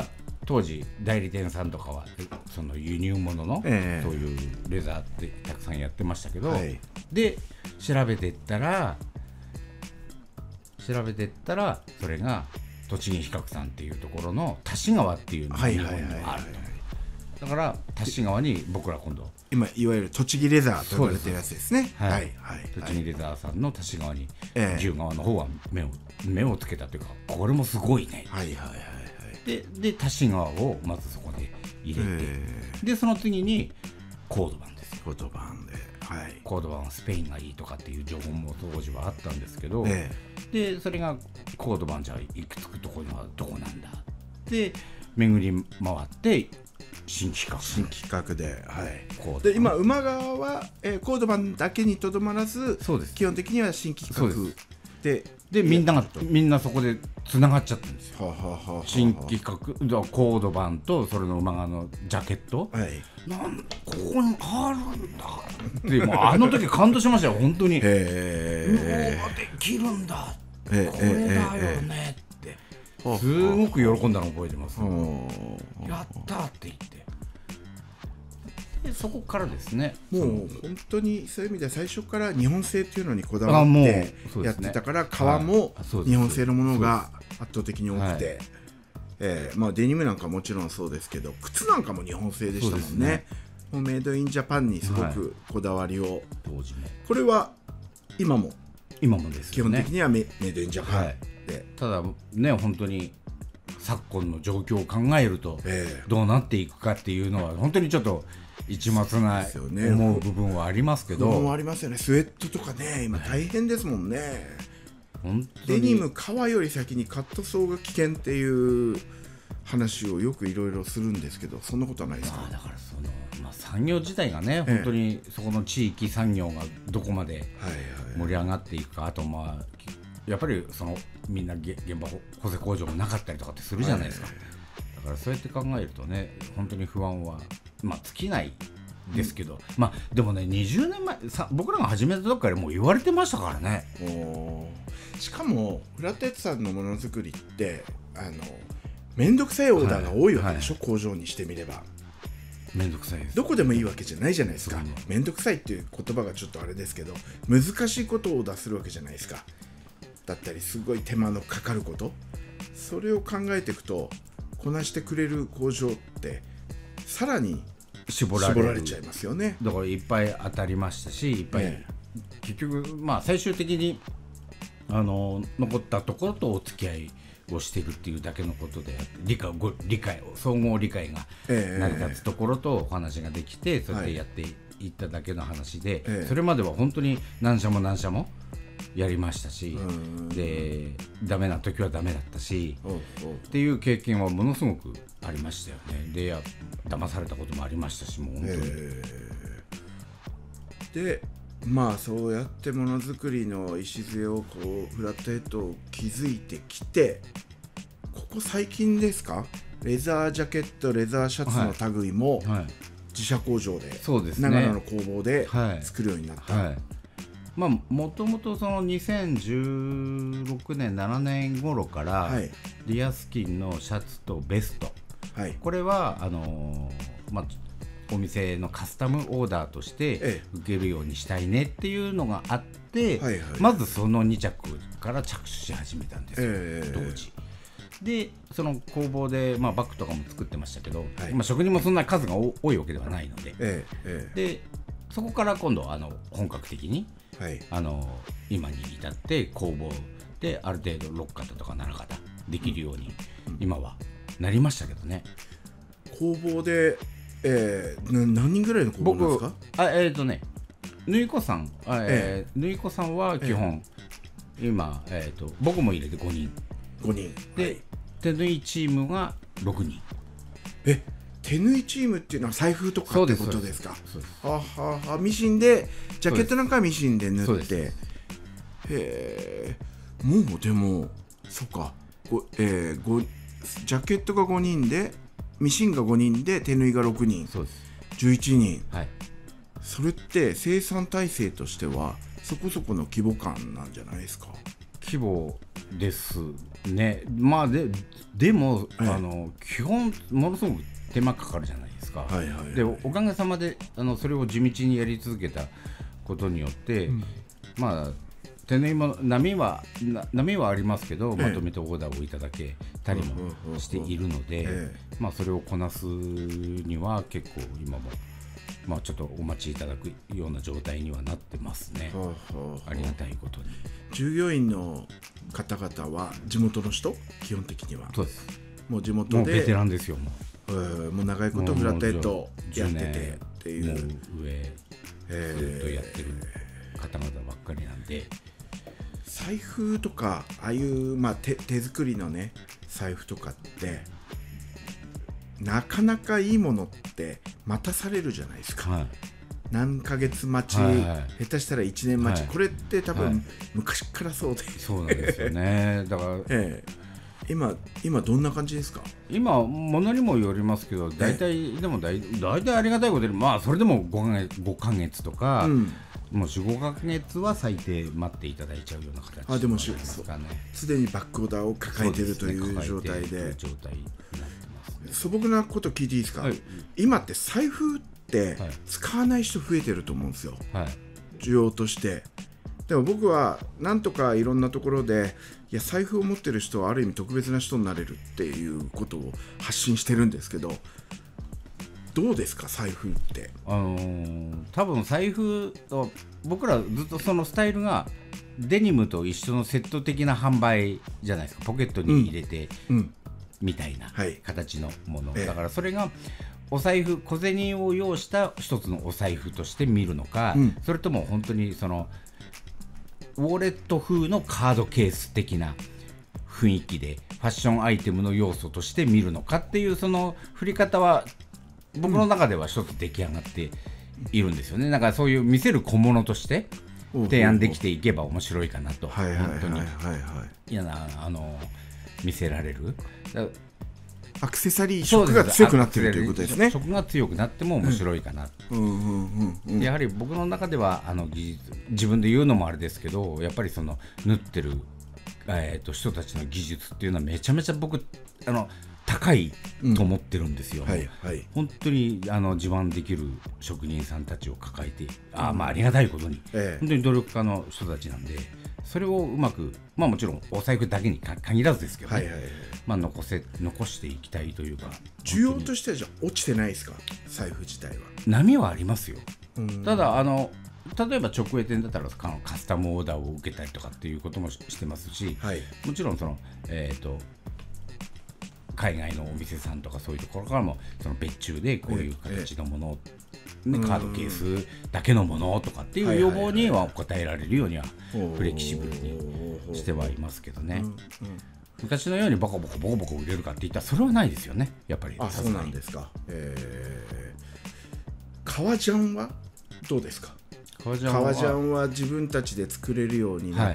当時代理店さんとかはその輸入物の、そういうレザーってたくさんやってましたけど、で調べていったらそれが栃木比較さんっていうところの田代川っていうのが日本にはあると。だから田代川に僕ら今度今いわゆる栃木レザーと呼ばれてるやつですね。 栃木レザーさんの田代川に牛側の方は目をつけたというか、これもすごいね。で田代川をまずそこで入れて、でその次にコードバンですよ。 コードバンはスペインがいいとかっていう情報も当時はあったんですけど、でそれがコードバンじゃ行き着くところはどこなんだで巡り回って新企画で、で今馬川は、コードバンだけにとどまらず、基本的には新企画でみんなそこでつながっちゃったんですよ。新企画コードバンとそれの馬川のジャケット、ここにあるんだってもうあの時感動しましたよ本当に。できるんだこれだよねってすごく喜んだのを覚えてます。やったって言ってでそこからですね、 もう本当にそういう意味では最初から日本製っていうのにこだわってやってたから、革も日本製のものが圧倒的に多くて、デニムなんかもちろんそうですけど、靴なんかも日本製でしたもんね。もうメイドインジャパンにすごくこだわりを、これは今もです基本的にはメイドインジャパンで、 ただね本当に昨今の状況を考えるとどうなっていくかっていうのは本当にちょっと一末な思う部分はありますけど、 ありますよね。スウェットとかね今大変ですもんね。デニム革より先にカットソーが危険っていう話をよくいろいろするんですけど、そんなことはないですか。 だからその、産業自体がね、本当にそこの地域産業がどこまで盛り上がっていくか、あとやっぱりそのみんな現場補正工場もなかったりとかってするじゃないですか。だからそうやって考えるとね本当に不安は尽きないですけど、でもね20年前僕らが始めた時からもう言われてましたからね。 しかもフラットエッツさんのものづくりって面倒くさいオーダーが多いわけでしょ、工場にしてみれば。 面倒くさいです。 どこでもいいわけじゃないじゃないですか。面倒くさいっていう言葉がちょっとあれですけど、難しいことをオーダーするわけじゃないですか。だったりすごい手間のかかること、それを考えていくとこなしてくれる工場ってさらに絞られちゃいますよね。 だからいっぱい当たりましたし、いっぱい、結局最終的に残ったところとお付き合いをしているっていうだけのことで、相互理解が成り立つところとお話ができて、そうやってやっていっただけの話で、それまでは本当に何社もやりましたし、でダメな時はダメだったしっていう経験はものすごくありましたよね。で騙されたこともありましたし、もう本当に、 でそうやってものづくりの礎をフラットヘッドを築いてきて、ここ最近ですか、レザージャケットレザーシャツの類も自社工場で、長野の工房で作るようになった。 もともとその2016年7年頃から、リアスキンのシャツとベスト、これはお店のカスタムオーダーとして受けるようにしたいねっていうのがあって、まずその2着から着手し始めたんですよ、当時。でその工房で、バッグとかも作ってましたけど、職人もそんな数が多いわけではないので、でそこから今度本格的に今に至って工房である程度6型とか7型できるように今はなりましたけどね。 工房で、何人ぐらいの工房ですか？ 縫い子さん、縫い子さんは基本、今、僕も入れて5人で、手縫いチームが6人。 手縫いチームっていうのは財布とかってことですか？ミシンでジャケットなんかはミシンで縫って、もうでもそうか、ジャケットが5人でミシンが5人で手縫いが6人、11人、それって生産体制としてはそこそこの規模感なんじゃないですか？ 規模ですね。まあでも、基本ものすごく手間かかるじゃないですか。でおかげさまでそれを地道にやり続けたことによって、まあ手縫いも波はありますけど、まとめてオーダーをいただけたりもしているので、まあそれをこなすには結構今もまあちょっとお待ちいただくような状態にはなってますね。ありがたいことに。 従業員の方々は地元の人、基本的には。 そうです。 もう地元でもうベテランですよ。 もう長いことフラットヘッドやっててっていう、 もう上ずっとやってる方々ばっかりなんで。 財布とかああいう、まあ、手作りのね財布とかってなかなかいいものって待たされるじゃないですか。何ヶ月待ち、下手したら1年待ち、これって多分、昔からそうで。 そうなんですよね。だから、 今どんな感じですか？ 今ものにもよりますけど、大体ありがたいことで、まあそれでも5ヶ月とか、もう4、5ヶ月は最低待っていただいちゃうような形になりますかね。 すでにバックオーダーを抱えているという状態で、素朴なこと聞いていいですか？今って財布って使わない人増えてると思うんですよ、需要として。でも僕はなんとかいろんなところで、いや財布を持ってる人はある意味特別な人になれるっていうことを発信してるんですけど、どうですか財布って？ 多分財布と僕らずっとそのスタイルがデニムと一緒のセット的な販売じゃないですか。ポケットに入れて、みたいな形のもの、だからそれがお財布、小銭を要した一つのお財布として見るのか、それとも本当にそのウォレット風のカードケース的な雰囲気でファッションアイテムの要素として見るのかっていう、その振り方は僕の中では一つ出来上がっているんですよね。だからそういう見せる小物として提案できていけば面白いかなと。本当に見せられるアクセサリー色が強くなっているということですね。 色が強くなっても面白いかな。やはり僕の中では技術、自分で言うのもあれですけど、やっぱりその縫ってる、人たちの技術っていうのはめちゃめちゃ僕高いと思ってるんですよ。本当に自慢できる職人さんたちを抱えて、まあありがたいことに、本当に努力家の人たちなんで、それをうまく、まあもちろんお財布だけに限らずですけど、まあ残していきたいというか。 需要としてはじゃあ落ちてないですか？財布自体は波はありますよ。ただ例えば直営店だったらカスタムオーダーを受けたりとかっていうこともしてますし、もちろんその海外のお店さんとかそういうところからもその別注でこういう形のものを、カードケースだけのものとかっていう要望には応えられるようにはフレキシブルにしてはいますけどね。昔のようにボコボコ売れるかっていったらそれはないですよね、やっぱり。 そうなんですか。革ジャンはどうですか？革ジャンは自分たちで作れるようになって、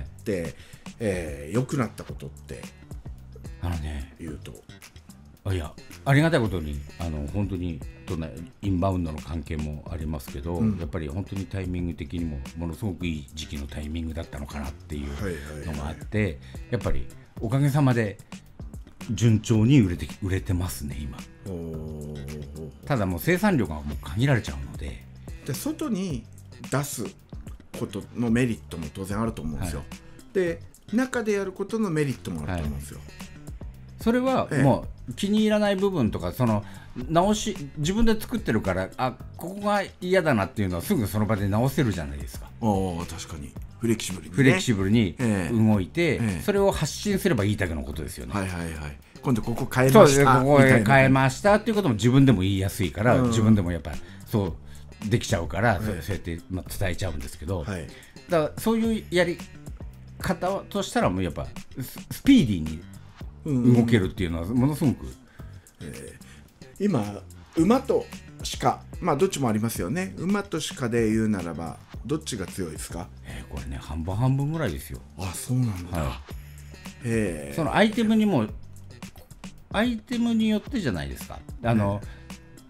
良くなったことって言うと、 いやありがたいことに本当にインバウンドの関係もありますけど、やっぱり本当にタイミング的にもものすごくいい時期のタイミングだったのかなっていうのがあって、やっぱりおかげさまで順調に売れてますね今。ただもう生産量がもう限られちゃうので、 外に出すことのメリットも当然あると思うんですよ。で中でやることのメリットもあると思うんですよ。 それはもう気に入らない部分とか、その自分で作ってるからここが嫌だなっていうのはすぐその場で直せるじゃないですか。 確かにフレキシブルに、 フレキシブルに動いて、それを発信すればいいだけのことですよね。 今度ここ変えました、 ここ変えましたっていうことも自分でも言いやすいから、自分でもやっぱそうできちゃうから、そうやって伝えちゃうんですけど、だからそういうやり方としたらもうやっぱスピーディーに動けるっていうのはものすごく、 今馬と鹿、どっちもありますよね。馬と鹿で言うならばどっちが強いですか？ これね半分ぐらいですよ。 そうなんだ。 そのアイテムによってじゃないですか。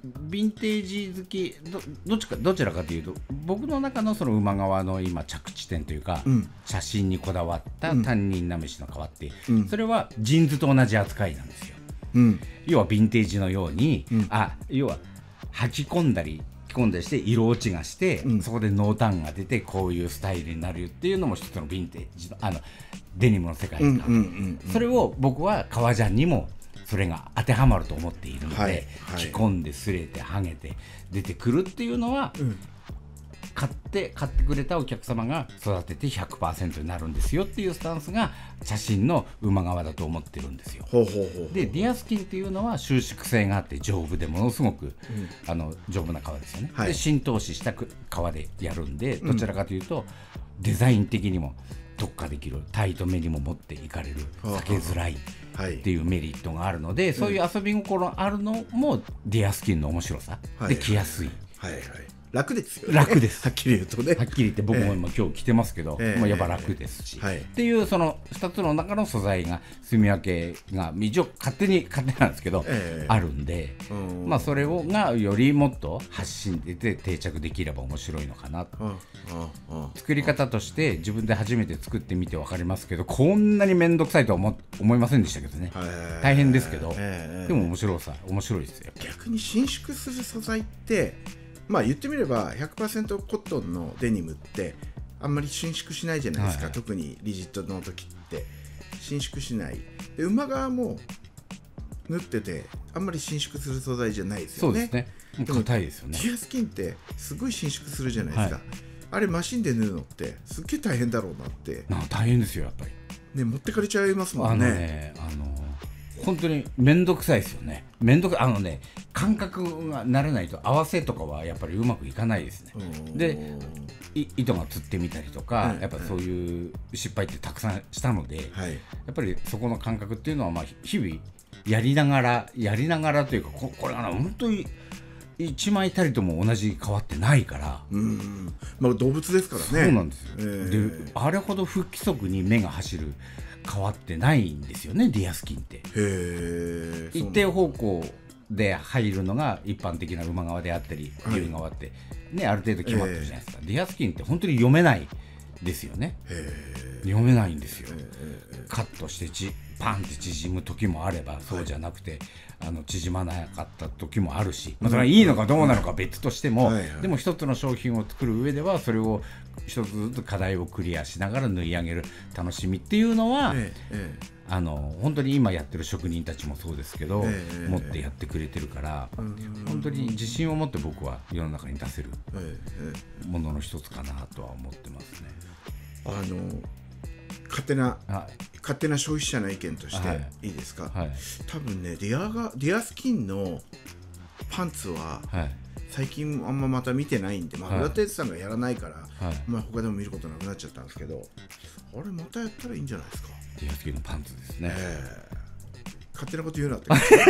ヴィンテージ好きどちらかというと僕の中のその馬革の今着地点というか、写真にこだわったタンニンなめしの革って、それはジーンズと同じ扱いなんですよ。要はヴィンテージのように、要は履き込んだりして色落ちがして、そこで濃淡が出てこういうスタイルになるっていうのも一つのヴィンテージのデニムの世界観、それを僕は革ジャンにもそれが当てはまると思っているので、着込んで擦れて剥げて出てくるっていうのは、買ってくれたお客様が育てて 100% になるんですよっていうスタンスが写真の馬革だと思ってるんですよ。でディアスキンっていうのは収縮性があって丈夫でものすごく、丈夫な革ですよね、で浸透視した革でやるんで、どちらかというと、デザイン的にも特化できる、タイトめにも持っていかれる、避けづらいっていうメリットがあるので、そういう遊び心あるのもディアスキンの面白さで着やすい、 楽ですよね。 楽です。 はっきり言うとね。 はっきり言って僕も今日着てますけど、やっぱ楽ですし、っていうその2つの中の素材が住み分けが一応勝手なんですけど、あるんで、それがよりもっと発信で定着できれば面白いのかなと。作り方として自分で初めて作ってみて分かりますけど、こんなに面倒くさいとは思いませんでしたけどね。大変ですけど、でも面白いですよ。 逆に伸縮する素材って言ってみれば 100% コットンのデニムってあんまり伸縮しないじゃないですか、特にリジットの時って伸縮しないで、馬側も縫っててあんまり伸縮する素材じゃないですよね。 そうですね。もう硬いですよね。 ディアスキンってすごい伸縮するじゃないですか、あれマシンで縫うのってすっげえ大変だろうなって。 大変ですよやっぱりね、持ってかれちゃいますもんね。 本当に面倒くさいですよね。感覚が慣れないと合わせとかはやっぱりうまくいかないですね。で糸がつってみたりとか、やっぱそういう失敗ってたくさんしたので、やっぱりそこの感覚っていうのは日々やりながらというか、これは本当に一枚たりとも同じ変わってないから、 動物ですからね。 そうなんですよ。であれほど不規則に目が走る変わってないんですよね、ディアスキンって。一定方向で入るのが一般的な馬側であったり牛側って、ある程度決まってるじゃないですか。ディアスキンって本当に読めないですよね。読めないんですよ。カットしてパンって縮む時もあれば、そうじゃなくて縮まなかった時もあるし、それはいいのかどうなのか別としても、でも一つの商品を作る上ではそれを一つずつ課題をクリアしながら縫い上げる楽しみっていうのは、本当に今やってる職人たちもそうですけど、持ってやってくれてるから、本当に自信を持って僕は世の中に出せるものの一つかなとは思ってますね。 勝手な消費者の意見としていいですか、多分ねディアスキンのパンツは最近あんままた見てないんで、浦田さんがやらないから、他でも見ることなくなっちゃったんですけど、あれまたやったらいいんじゃないですか。 ディアスキンのパンツですね。 勝手なこと言うなって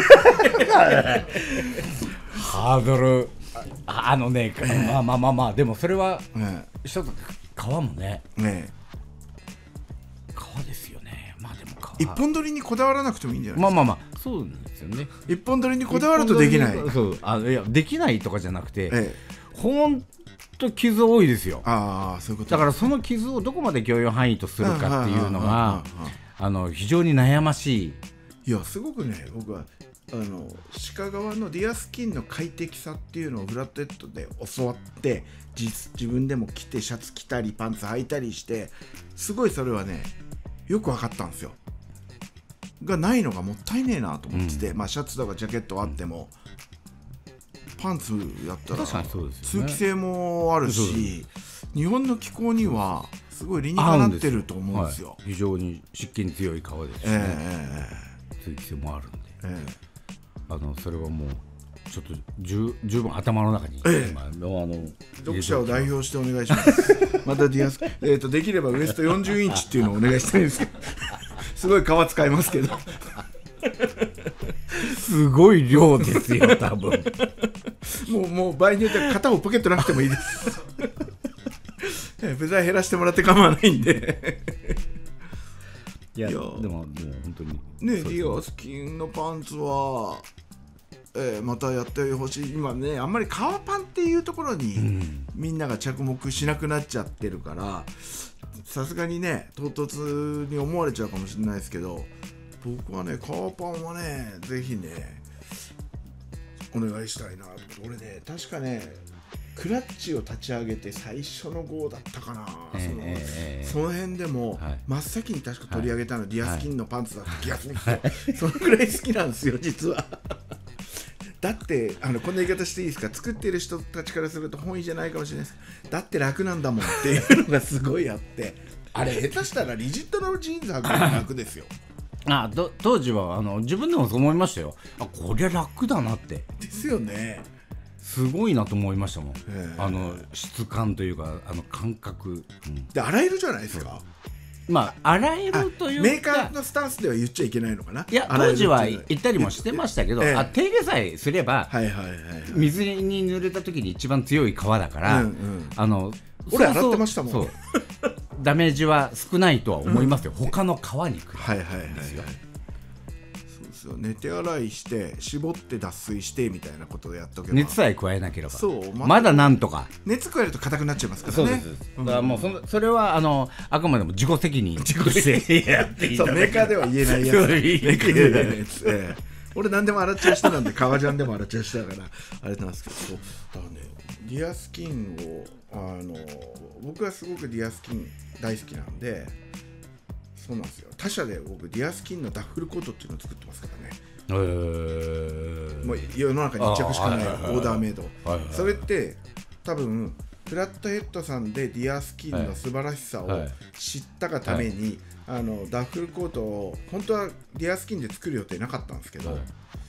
ハードルでもそれは一つ皮もね皮ですよね。でも一本取りにこだわらなくてもいいんじゃないですか。 そうなんですよね。 一本取りにこだわるとできない。 いやできないとかじゃなくて、ほんと傷多いですよ。 そういうことだからその傷をどこまで許容範囲とするかっていうのが非常に悩ましい。 いやすごくね、僕は鹿革のディアスキンの快適さっていうのをフラットヘッドで教わって、自分でも着てシャツ着たりパンツ履いたりして、すごいそれはねよく分かったんですよ。がないのがもったいねえなと思ってて、シャツとかジャケットあっても、パンツやったら通気性もあるし、日本の気候にはすごい理にかなってると思うんですよ。 非常に湿気に強い革ですね。通気性もあるんで、それはもうちょっと十分頭の中に、 読者を代表してお願いしますまたディアスできればウエスト40インチっていうのをお願いしたいんですけどすごい皮使いますけどすごい量ですよ多分もう場合によっては片方ポケットなくてもいいです部材減らしてもらって構わないんでいやでも本当にね、ディアスキンのパンツはまたやってほしい。今ねあんまり革パンっていうところにみんなが着目しなくなっちゃってるから、さすがにね唐突に思われちゃうかもしれないですけど、僕はね革パンはねぜひねお願いしたいな。俺ね確かねクラッチを立ち上げて最初の号だったかな、その辺でも、真っ先に確か取り上げたの、ディアスキンのパンツだった気がするんですよ、そのくらい好きなんですよ実はだってこんな言い方していいですか、作ってる人たちからすると本意じゃないかもしれないです。だって楽なんだもんっていうのがすごいあってあれ下手したらリジットのジーンズ履くのも楽ですよ当時は自分でもそう思いましたよ。こりゃ楽だなってですよね。 すごいなと思いましたもん。質感というか感覚、 で洗えるじゃないですか。 洗えるというかメーカーのスタンスでは言っちゃいけないのかな。 いや当時は言ったりもしてましたけど、手入れさえすれば、水に濡れた時に一番強い革だから、 俺洗ってましたもん。 そうダメージは少ないとは思いますよ、他の革に比べてですよ。 そうですよね。手洗いして絞って脱水してみたいなことをやっとけば、 熱さえ加えなければそうまだなんとか。 熱加えると硬くなっちゃいますからね。 そうです、だからもうそれはあくまでも自己責任としてやっていただけメーカーでは言えないやつメーカーでは言えないやつ、俺何でも洗っちゃう人なんで革ジャンでも洗っちゃう人だからあれなんですけど、だからねディアスキンを僕はすごくディアスキン大好きなんで、そうなんですよ。他社で僕ディアスキンのダッフルコートっていうのを作ってますからね。もう世の中に1着しかないオーダーメイド。それって多分フラットヘッドさんでディアスキンの素晴らしさを知ったがために、ダッフルコートを本当はディアスキンで作る予定なかったんですけど、オ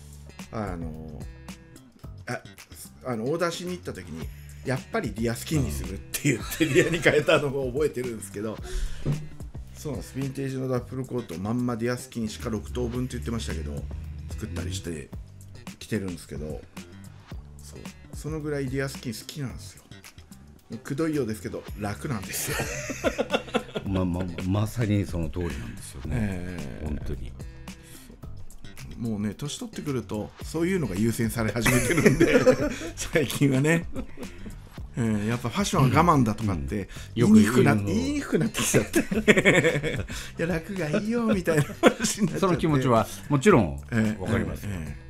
ーダーしに行った時にやっぱりディアスキンにするって言ってディアに変えたのを覚えてるんですけど、そうなんです。ヴィンテージのダッフルコートまんまディアスキンしか6等分って言ってましたけど作ったりして着てるんですけど、そのぐらいディアスキン好きなんですよ。くどいようですけど楽なんですよまさにその通りなんですよね、本当に。 もうね年取ってくるとそういうのが優先され始めてるんで最近はね、やっぱファッションは我慢だとかって言いにくくなってきちゃっていや楽がいいよみたいな話になっちゃって、 その気持ちはもちろん分かりますよ、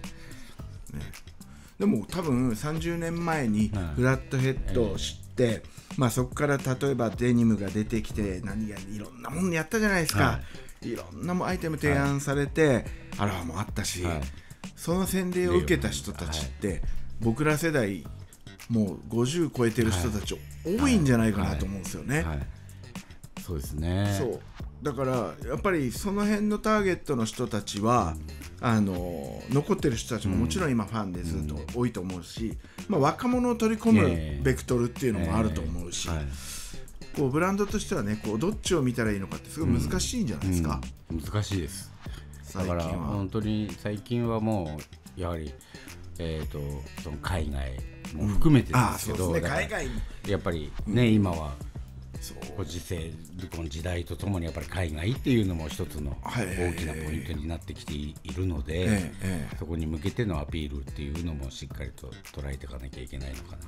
でも多分30年前にフラットヘッドを知って、そこから例えばデニムが出てきていろんなものやったじゃないですか、いろんなアイテム提案されて、アロハもあったし、その洗礼を受けた人たちって、僕ら世代もう50超えてる人たち多いんじゃないかなと思うんですよね。 そうですね。 そうだからやっぱりその辺のターゲットの人たちは、残ってる人たちももちろん今ファンでずっと多いと思うし、若者を取り込むベクトルっていうのもあると思うし、こうブランドとしてはねどっちを見たらいいのかってすごい難しいんじゃないですか。 難しいです。だから本当に最近はもうやはり、その海外も含めてですけど、 海外やっぱりね、今はこの時代とともにやっぱり海外っていうのも一つの大きなポイントになってきているので、そこに向けてのアピールっていうのもしっかりと捉えていかなきゃいけないのか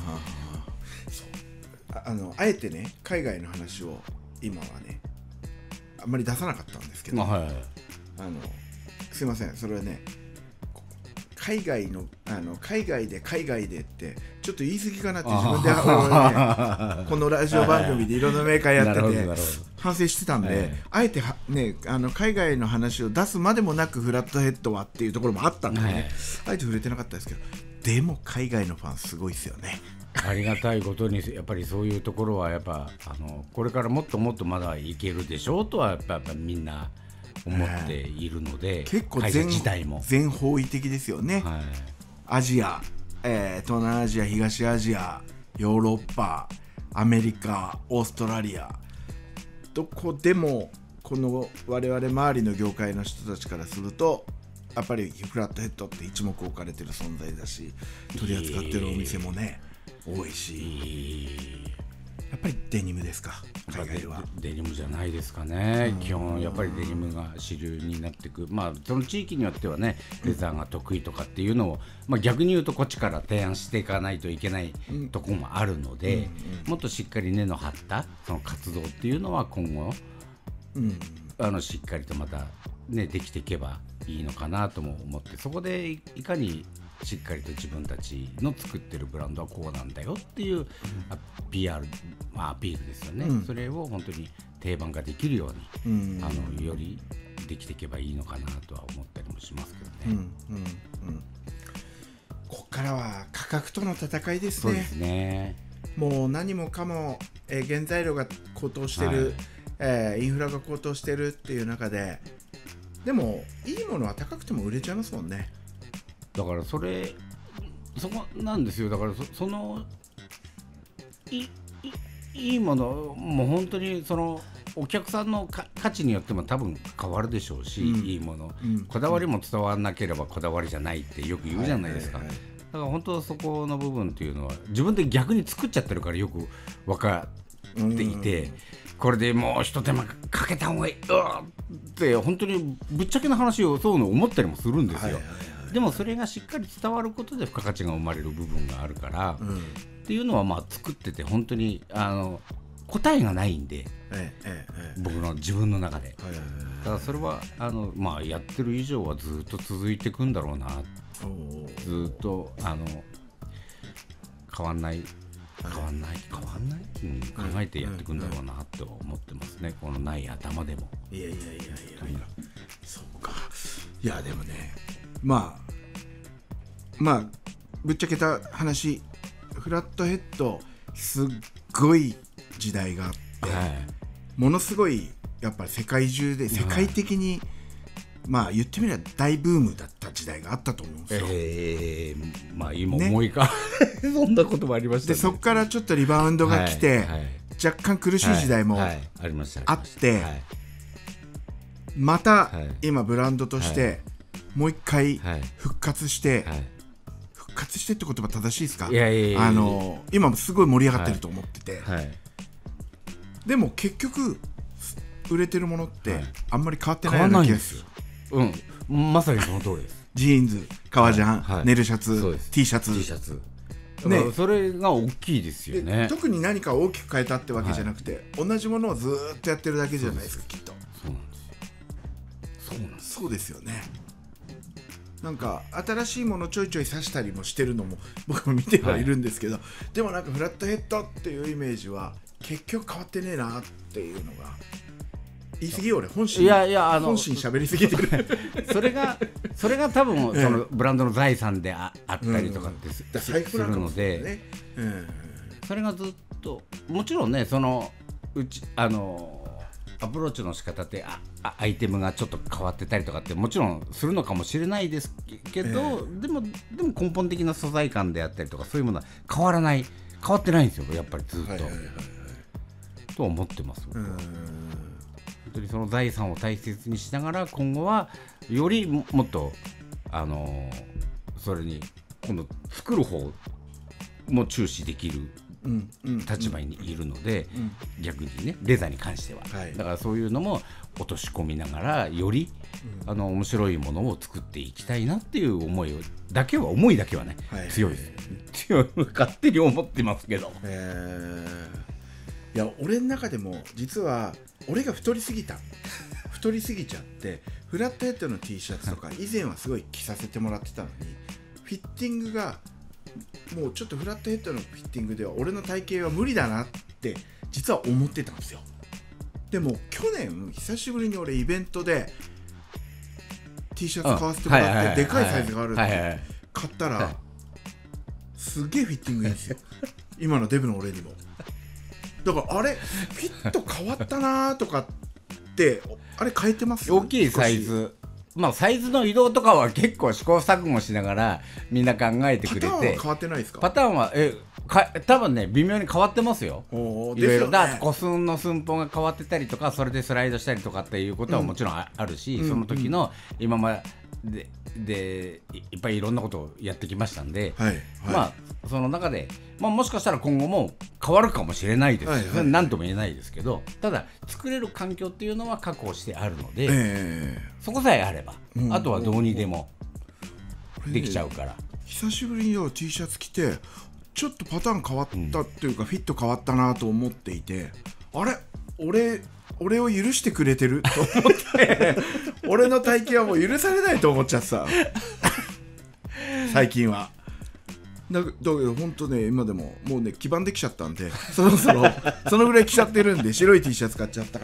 な。 あえてね海外の話を今はねあんまり出さなかったんですけど、すいません、それはね海外でってちょっと言い過ぎかなって自分で、このラジオ番組でいろんなメーカーやってて反省してたんで、あえて海外の話を出すまでもなくフラットヘッドはっていうところもあったんでね、あえて触れてなかったですけど、でも海外のファンすごいですよね。 ありがたいことにやっぱりそういうところはやっぱこれからもっともっとまだいけるでしょうとはやっぱみんな思っているので、 結構全方位的ですよね、アジア、東南アジア、東アジア、ヨーロッパ、アメリカ、オーストラリア、どこでもこの我々周りの業界の人たちからするとやっぱりフラットヘッドって一目置かれてる存在だし、取り扱ってるお店もね多いし、 やっぱりデニムですか、海外は。 デニムじゃないですかね。基本やっぱりデニムが主流になっていく。まあその地域によってはね、レザーが得意とかっていうのを、まあ、逆に言うとこっちから提案していかないといけないところもあるので、もっとしっかり根の張ったその活動っていうのは今後、しっかりとまたねできていけばいいのかなとも思って、そこでいかにしっかりと自分たちの作ってるブランドはこうなんだよっていう、PR、アピールですよね、それを本当に定番化できるように、よりできていけばいいのかなとは思ったりもしますけどね。 ここからは価格との戦いですね。 そうですね。 もう何もかも、原材料が高騰してる、インフラが高騰してるっていう中で、でもいいものは高くても売れちゃいますもんね。 だからそこなんですよ。だからそのいいものも本当にそのお客さんの価値によっても多分変わるでしょうし、いいもの、こだわりも伝わらなければこだわりじゃないってよく言うじゃないですか。だから本当そこの部分っていうのは自分で逆に作っちゃってるからよく分かっていて、これでもう一手間かけた方がいいって本当にぶっちゃけな話をそういうの思ったりもするんですよ。でもそれがしっかり伝わることで付加価値が生まれる部分があるから、っていうのはまあ作ってて本当に答えがないんで、僕の自分の中で、だからそれはまあ、やってる以上はずっと続いていくんだろうな、ずっと変わんない、考えてやっていくんだろうなと思ってますね、このない頭でも。 いやそうか。いやでもね、まあぶっちゃけた話、フラットヘッドすっごい時代があって、ものすごいやっぱり世界中で世界的に、まあ言ってみれば大ブームだった時代があったと思うんですよ。 まあ今思いか、そんなこともありましたね。 でそこからちょっとリバウンドが来て、若干苦しい時代もあって、また今ブランドとしてもう一回復活して、復活してって言葉正しいですか？今すごい盛り上がってると思ってて、でも結局売れてるものってあんまり変わってないような気がする。 まさにその通りです。 ジーンズ、革ジャン、ネルシャツ、T シャツ、 ね、それが大きいですよね。 特に何か大きく変えたってわけじゃなくて、同じものをずっとやってるだけじゃないですか、きっと。そうですよね。なんか新しいものちょいちょい刺したりもしてるのも僕も見てはいるんですけど、でもなんかフラットヘッドっていうイメージは結局変わってねえなっていうのが。言い過ぎよ俺、本心喋りすぎてるそれが多分そのブランドの財産であったりとかってするので、それがずっともちろんね、そのアプローチの仕方ってアイテムがちょっと変わってたりとかってもちろんするのかもしれないですけど、でも根本的な素材感であったりとかそういうものは変わってないんですよ、やっぱりずっと、と思ってます。本当にその財産を大切にしながら今後はよりもっとそれに今度作る方も注視できる立場にいるので、逆にねレザーに関しては、だからそういうのも落とし込みながらより面白いものを作っていきたいなっていう思いだけはね、強いです。勝手に思ってますけど。 いや俺の中でも実は俺が太りすぎちゃってフラットヘッドの T シャツとか以前はすごい着させてもらってたのに、フィッティングがもうちょっとフラットヘッドのフィッティングでは俺の体型は無理だなって実は思ってたんですよ。でも去年久しぶりに俺イベントで T シャツ買わせてもらってでかいサイズがあるって買ったらすげえフィッティングいいんですよ今のデブの俺にも。だからあれフィット変わったなとかってあれ変えてます？ 大きいサイズ、サイズの移動とかは結構試行錯誤しながらみんな考えてくれて。 パターンは変わってないですか？ パターンは多分ね微妙に変わってますよ。いろいろだ古寸の寸法が変わってたりとか、それでスライドしたりとかっていうことはもちろんあるし、その時の今までいっぱいいろんなことをやってきましたんで、 はいはい、 まあその中で、まあ、もしかしたら今後も変わるかもしれないです、はいはい、何とも言えないですけど、ただ作れる環境っていうのは確保してあるので、そこさえあれば、あとはどうにでもできちゃうから、 久しぶりに T シャツ着てちょっとパターン変わったっていうか、フィット変わったなと思っていて、あれ俺を許してくれてると思って俺の体型はもう許されないと思っちゃってさ最近はだけど本当ね、今でももうね黄ばんできちゃったんで、そろそろそのぐらい着ちゃってるんで、白い T シャツ買っちゃったから、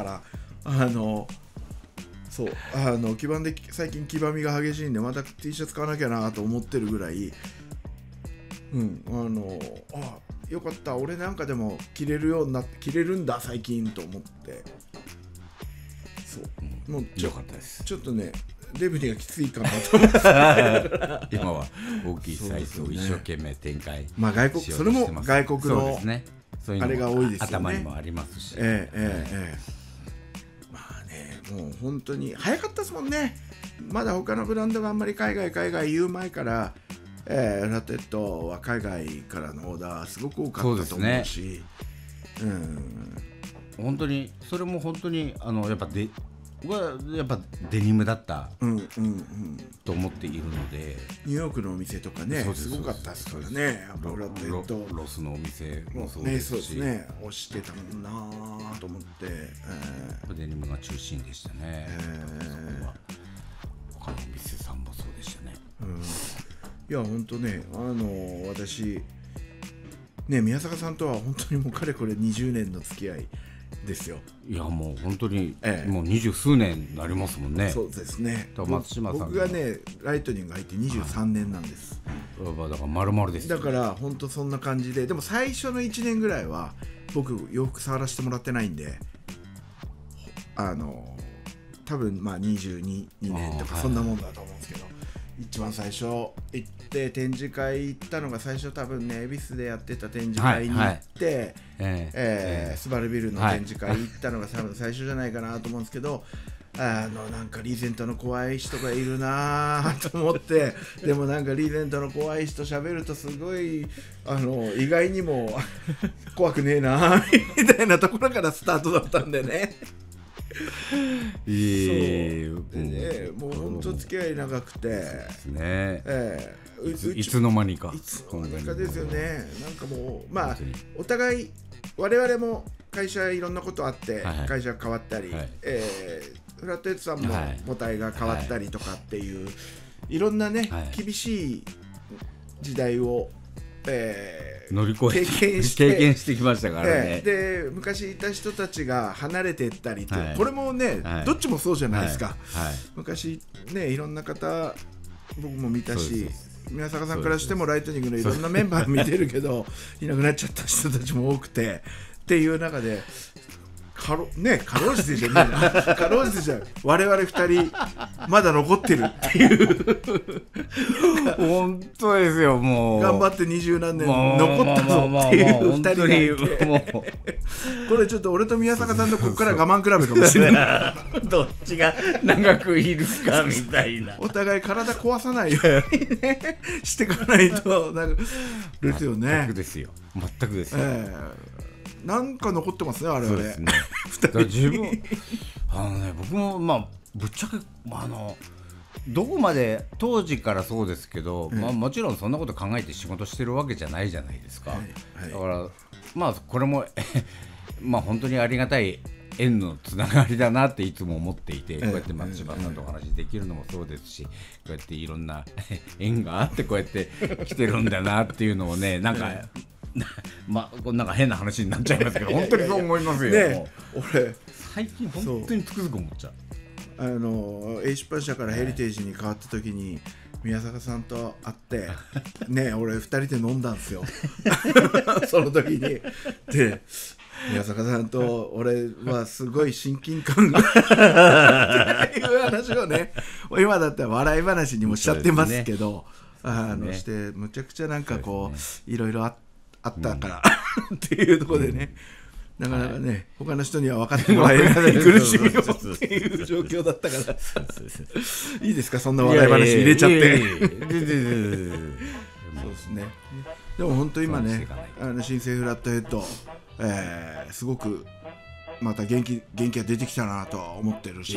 そう黄ばんで最近黄ばみが激しいんで、また T シャツ買わなきゃなと思ってるぐらい、よかった、俺なんかでも着れるようになって着れるんだ最近と思って、そうもうよかったです。 ちょっとねデブにはきついかなと思って今は大きいサイズを一生懸命展開しようとしてます。 まあ外国、それも外国のそうですね、そういうのあれが多いですよね、 頭にもありますし、 まあね、もう本当に早かったですもんね。まだ他のブランドがあんまり海外言う前から、ラテットは海外からのオーダーすごく多かったと思うし、 本当にそれも本当にやっぱデニムだったと思っているので、 ニューヨークのお店とかねすごかったですからね。 ロスのお店もそうね、 ですし、 そうですね、押してたもんなと思って、 デニムが中心でしたね。そこは他のお店さんもそうでしたね。 いや本当ね、私ね、宮坂さんとは本当にもうかれこれ20年の付き合いですよ。 いやもう本当に、もう20数年になりますもんね。 そうですね。 松島さん僕がねライトニング入って23年なんです。 だから丸々です。 だから本当そんな感じで、でも最初の1年ぐらいは僕洋服触らせてもらってないんで、多分まあ22年とかそんなもんだと思うんですけど、一番最初行って展示会行ったのが最初多分ね恵比寿でやってた展示会に行って、スバルビルの展示会行ったのが多分最初じゃないかなと思うんですけど、なんかリーゼントの怖い人がいるなと思ってでもなんかリーゼントの怖い人喋るとすごい意外にも怖くねえなみたいなところからスタートだったんでねそうでね、もう本当付き合い長くてですね、いつの間にかですよね。なんかもうまあお互い我々も会社いろんなことあって、会社変わったり、フラットエッツさんも母体が変わったりとかっていう、いろんなね、厳しい時代を乗り越え経験してきましたからね。 で昔いた人たちが離れていったりって、これもね、どっちもそうじゃないですか。昔ねいろんな方僕も見たし、宮坂さんからしてもライトニングのいろんなメンバー見てるけどいなくなっちゃった人たちも多くてっていう中でかろうじてじゃねえなかろうじてじゃ我々2人まだ残ってるっていう本当ですよ。もう頑張って20何年残ったぞっていう2人がいて、もうこれちょっと俺と宮坂さんのここから我慢比べかもしれないどっちが長くいるかみたいなお互い体壊さないようにねしていかないとなんかですよね。 全くですよ、全くですよ。 なんか残ってますねあれはね。 自分僕もまあぶっちゃけどこまで当時からそうですけど、もちろんそんなこと考えて仕事してるわけじゃないじゃないですか。だからまあこれもまあ本当にありがたい縁のつながりだなっていつも思っていて、こうやって松島さんとお話できるのもそうですし、こうやっていろんな縁があってこうやって来てるんだなっていうのをね、なんかまあなんか変な話になっちゃいますけど本当にそう思いますよ。 ね、俺最近本当につくづく思っちゃう。 A 出版社からヘリテージに変わった時に宮坂さんと会ってね俺2人で飲んだんですよその時にで宮坂さんと俺はすごい親近感がっていう話をね今だったら笑い話にもしちゃってますけど、してむちゃくちゃなんかこういろいろあったからっていうところでね、 なかなかね、他の人には分かってもらえない苦しみをっていう状況だったからいいですか、そんな笑い話入れちゃって。そうですね。でも本当今ね、新生フラットヘッド、すごくまた元気が出てきたなとは思ってるし、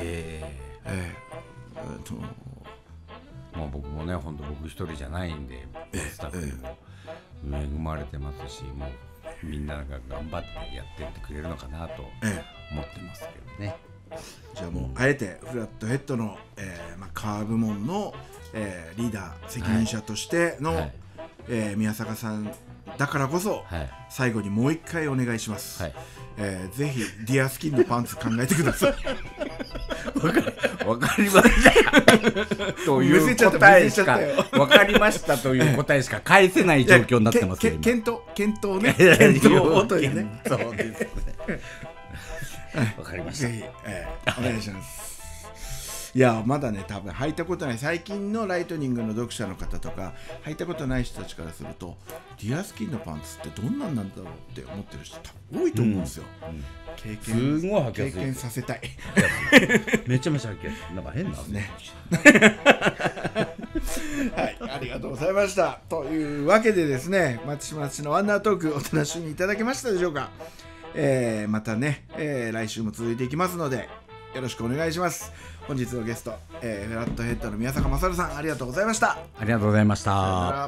もう僕もね、本当僕一人じゃないんで、スタッフにも恵まれてますし、もうみんなが頑張ってやってってくれるのかなと思ってますけどね。 じゃあもうあえてフラットヘッドの、カー部門の、リーダー責任者としての、宮坂さんだからこそ、最後にもう一回お願いします。ぜひディアスキンのパンツ考えてください。 わかりましたという答えしか、わかりましたという答えしか返せない状況になってますけど、 検討ね、検討というね。 そうですね。わかりました。 ぜひ、お願いします。いや、まだね、多分履いたことない、最近のライトニングの読者の方とか履いたことない人たちからすると、ディアスキンのパンツってどんなんなんだろうって思ってる人多いと思うんですよ。経験させたい。 めちゃめちゃ履きやすい。なんか変なね。 はい、ありがとうございました。というわけでですね、松島のワンダートークお楽しみいただけましたでしょうか。またね、来週も続いていきますのでよろしくお願いします。本日のゲスト、フラットヘッドの宮坂勝さん、ありがとうございました。 ありがとうございました。 はい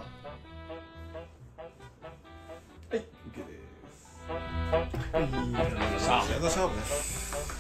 、OK です。ありがとうございました。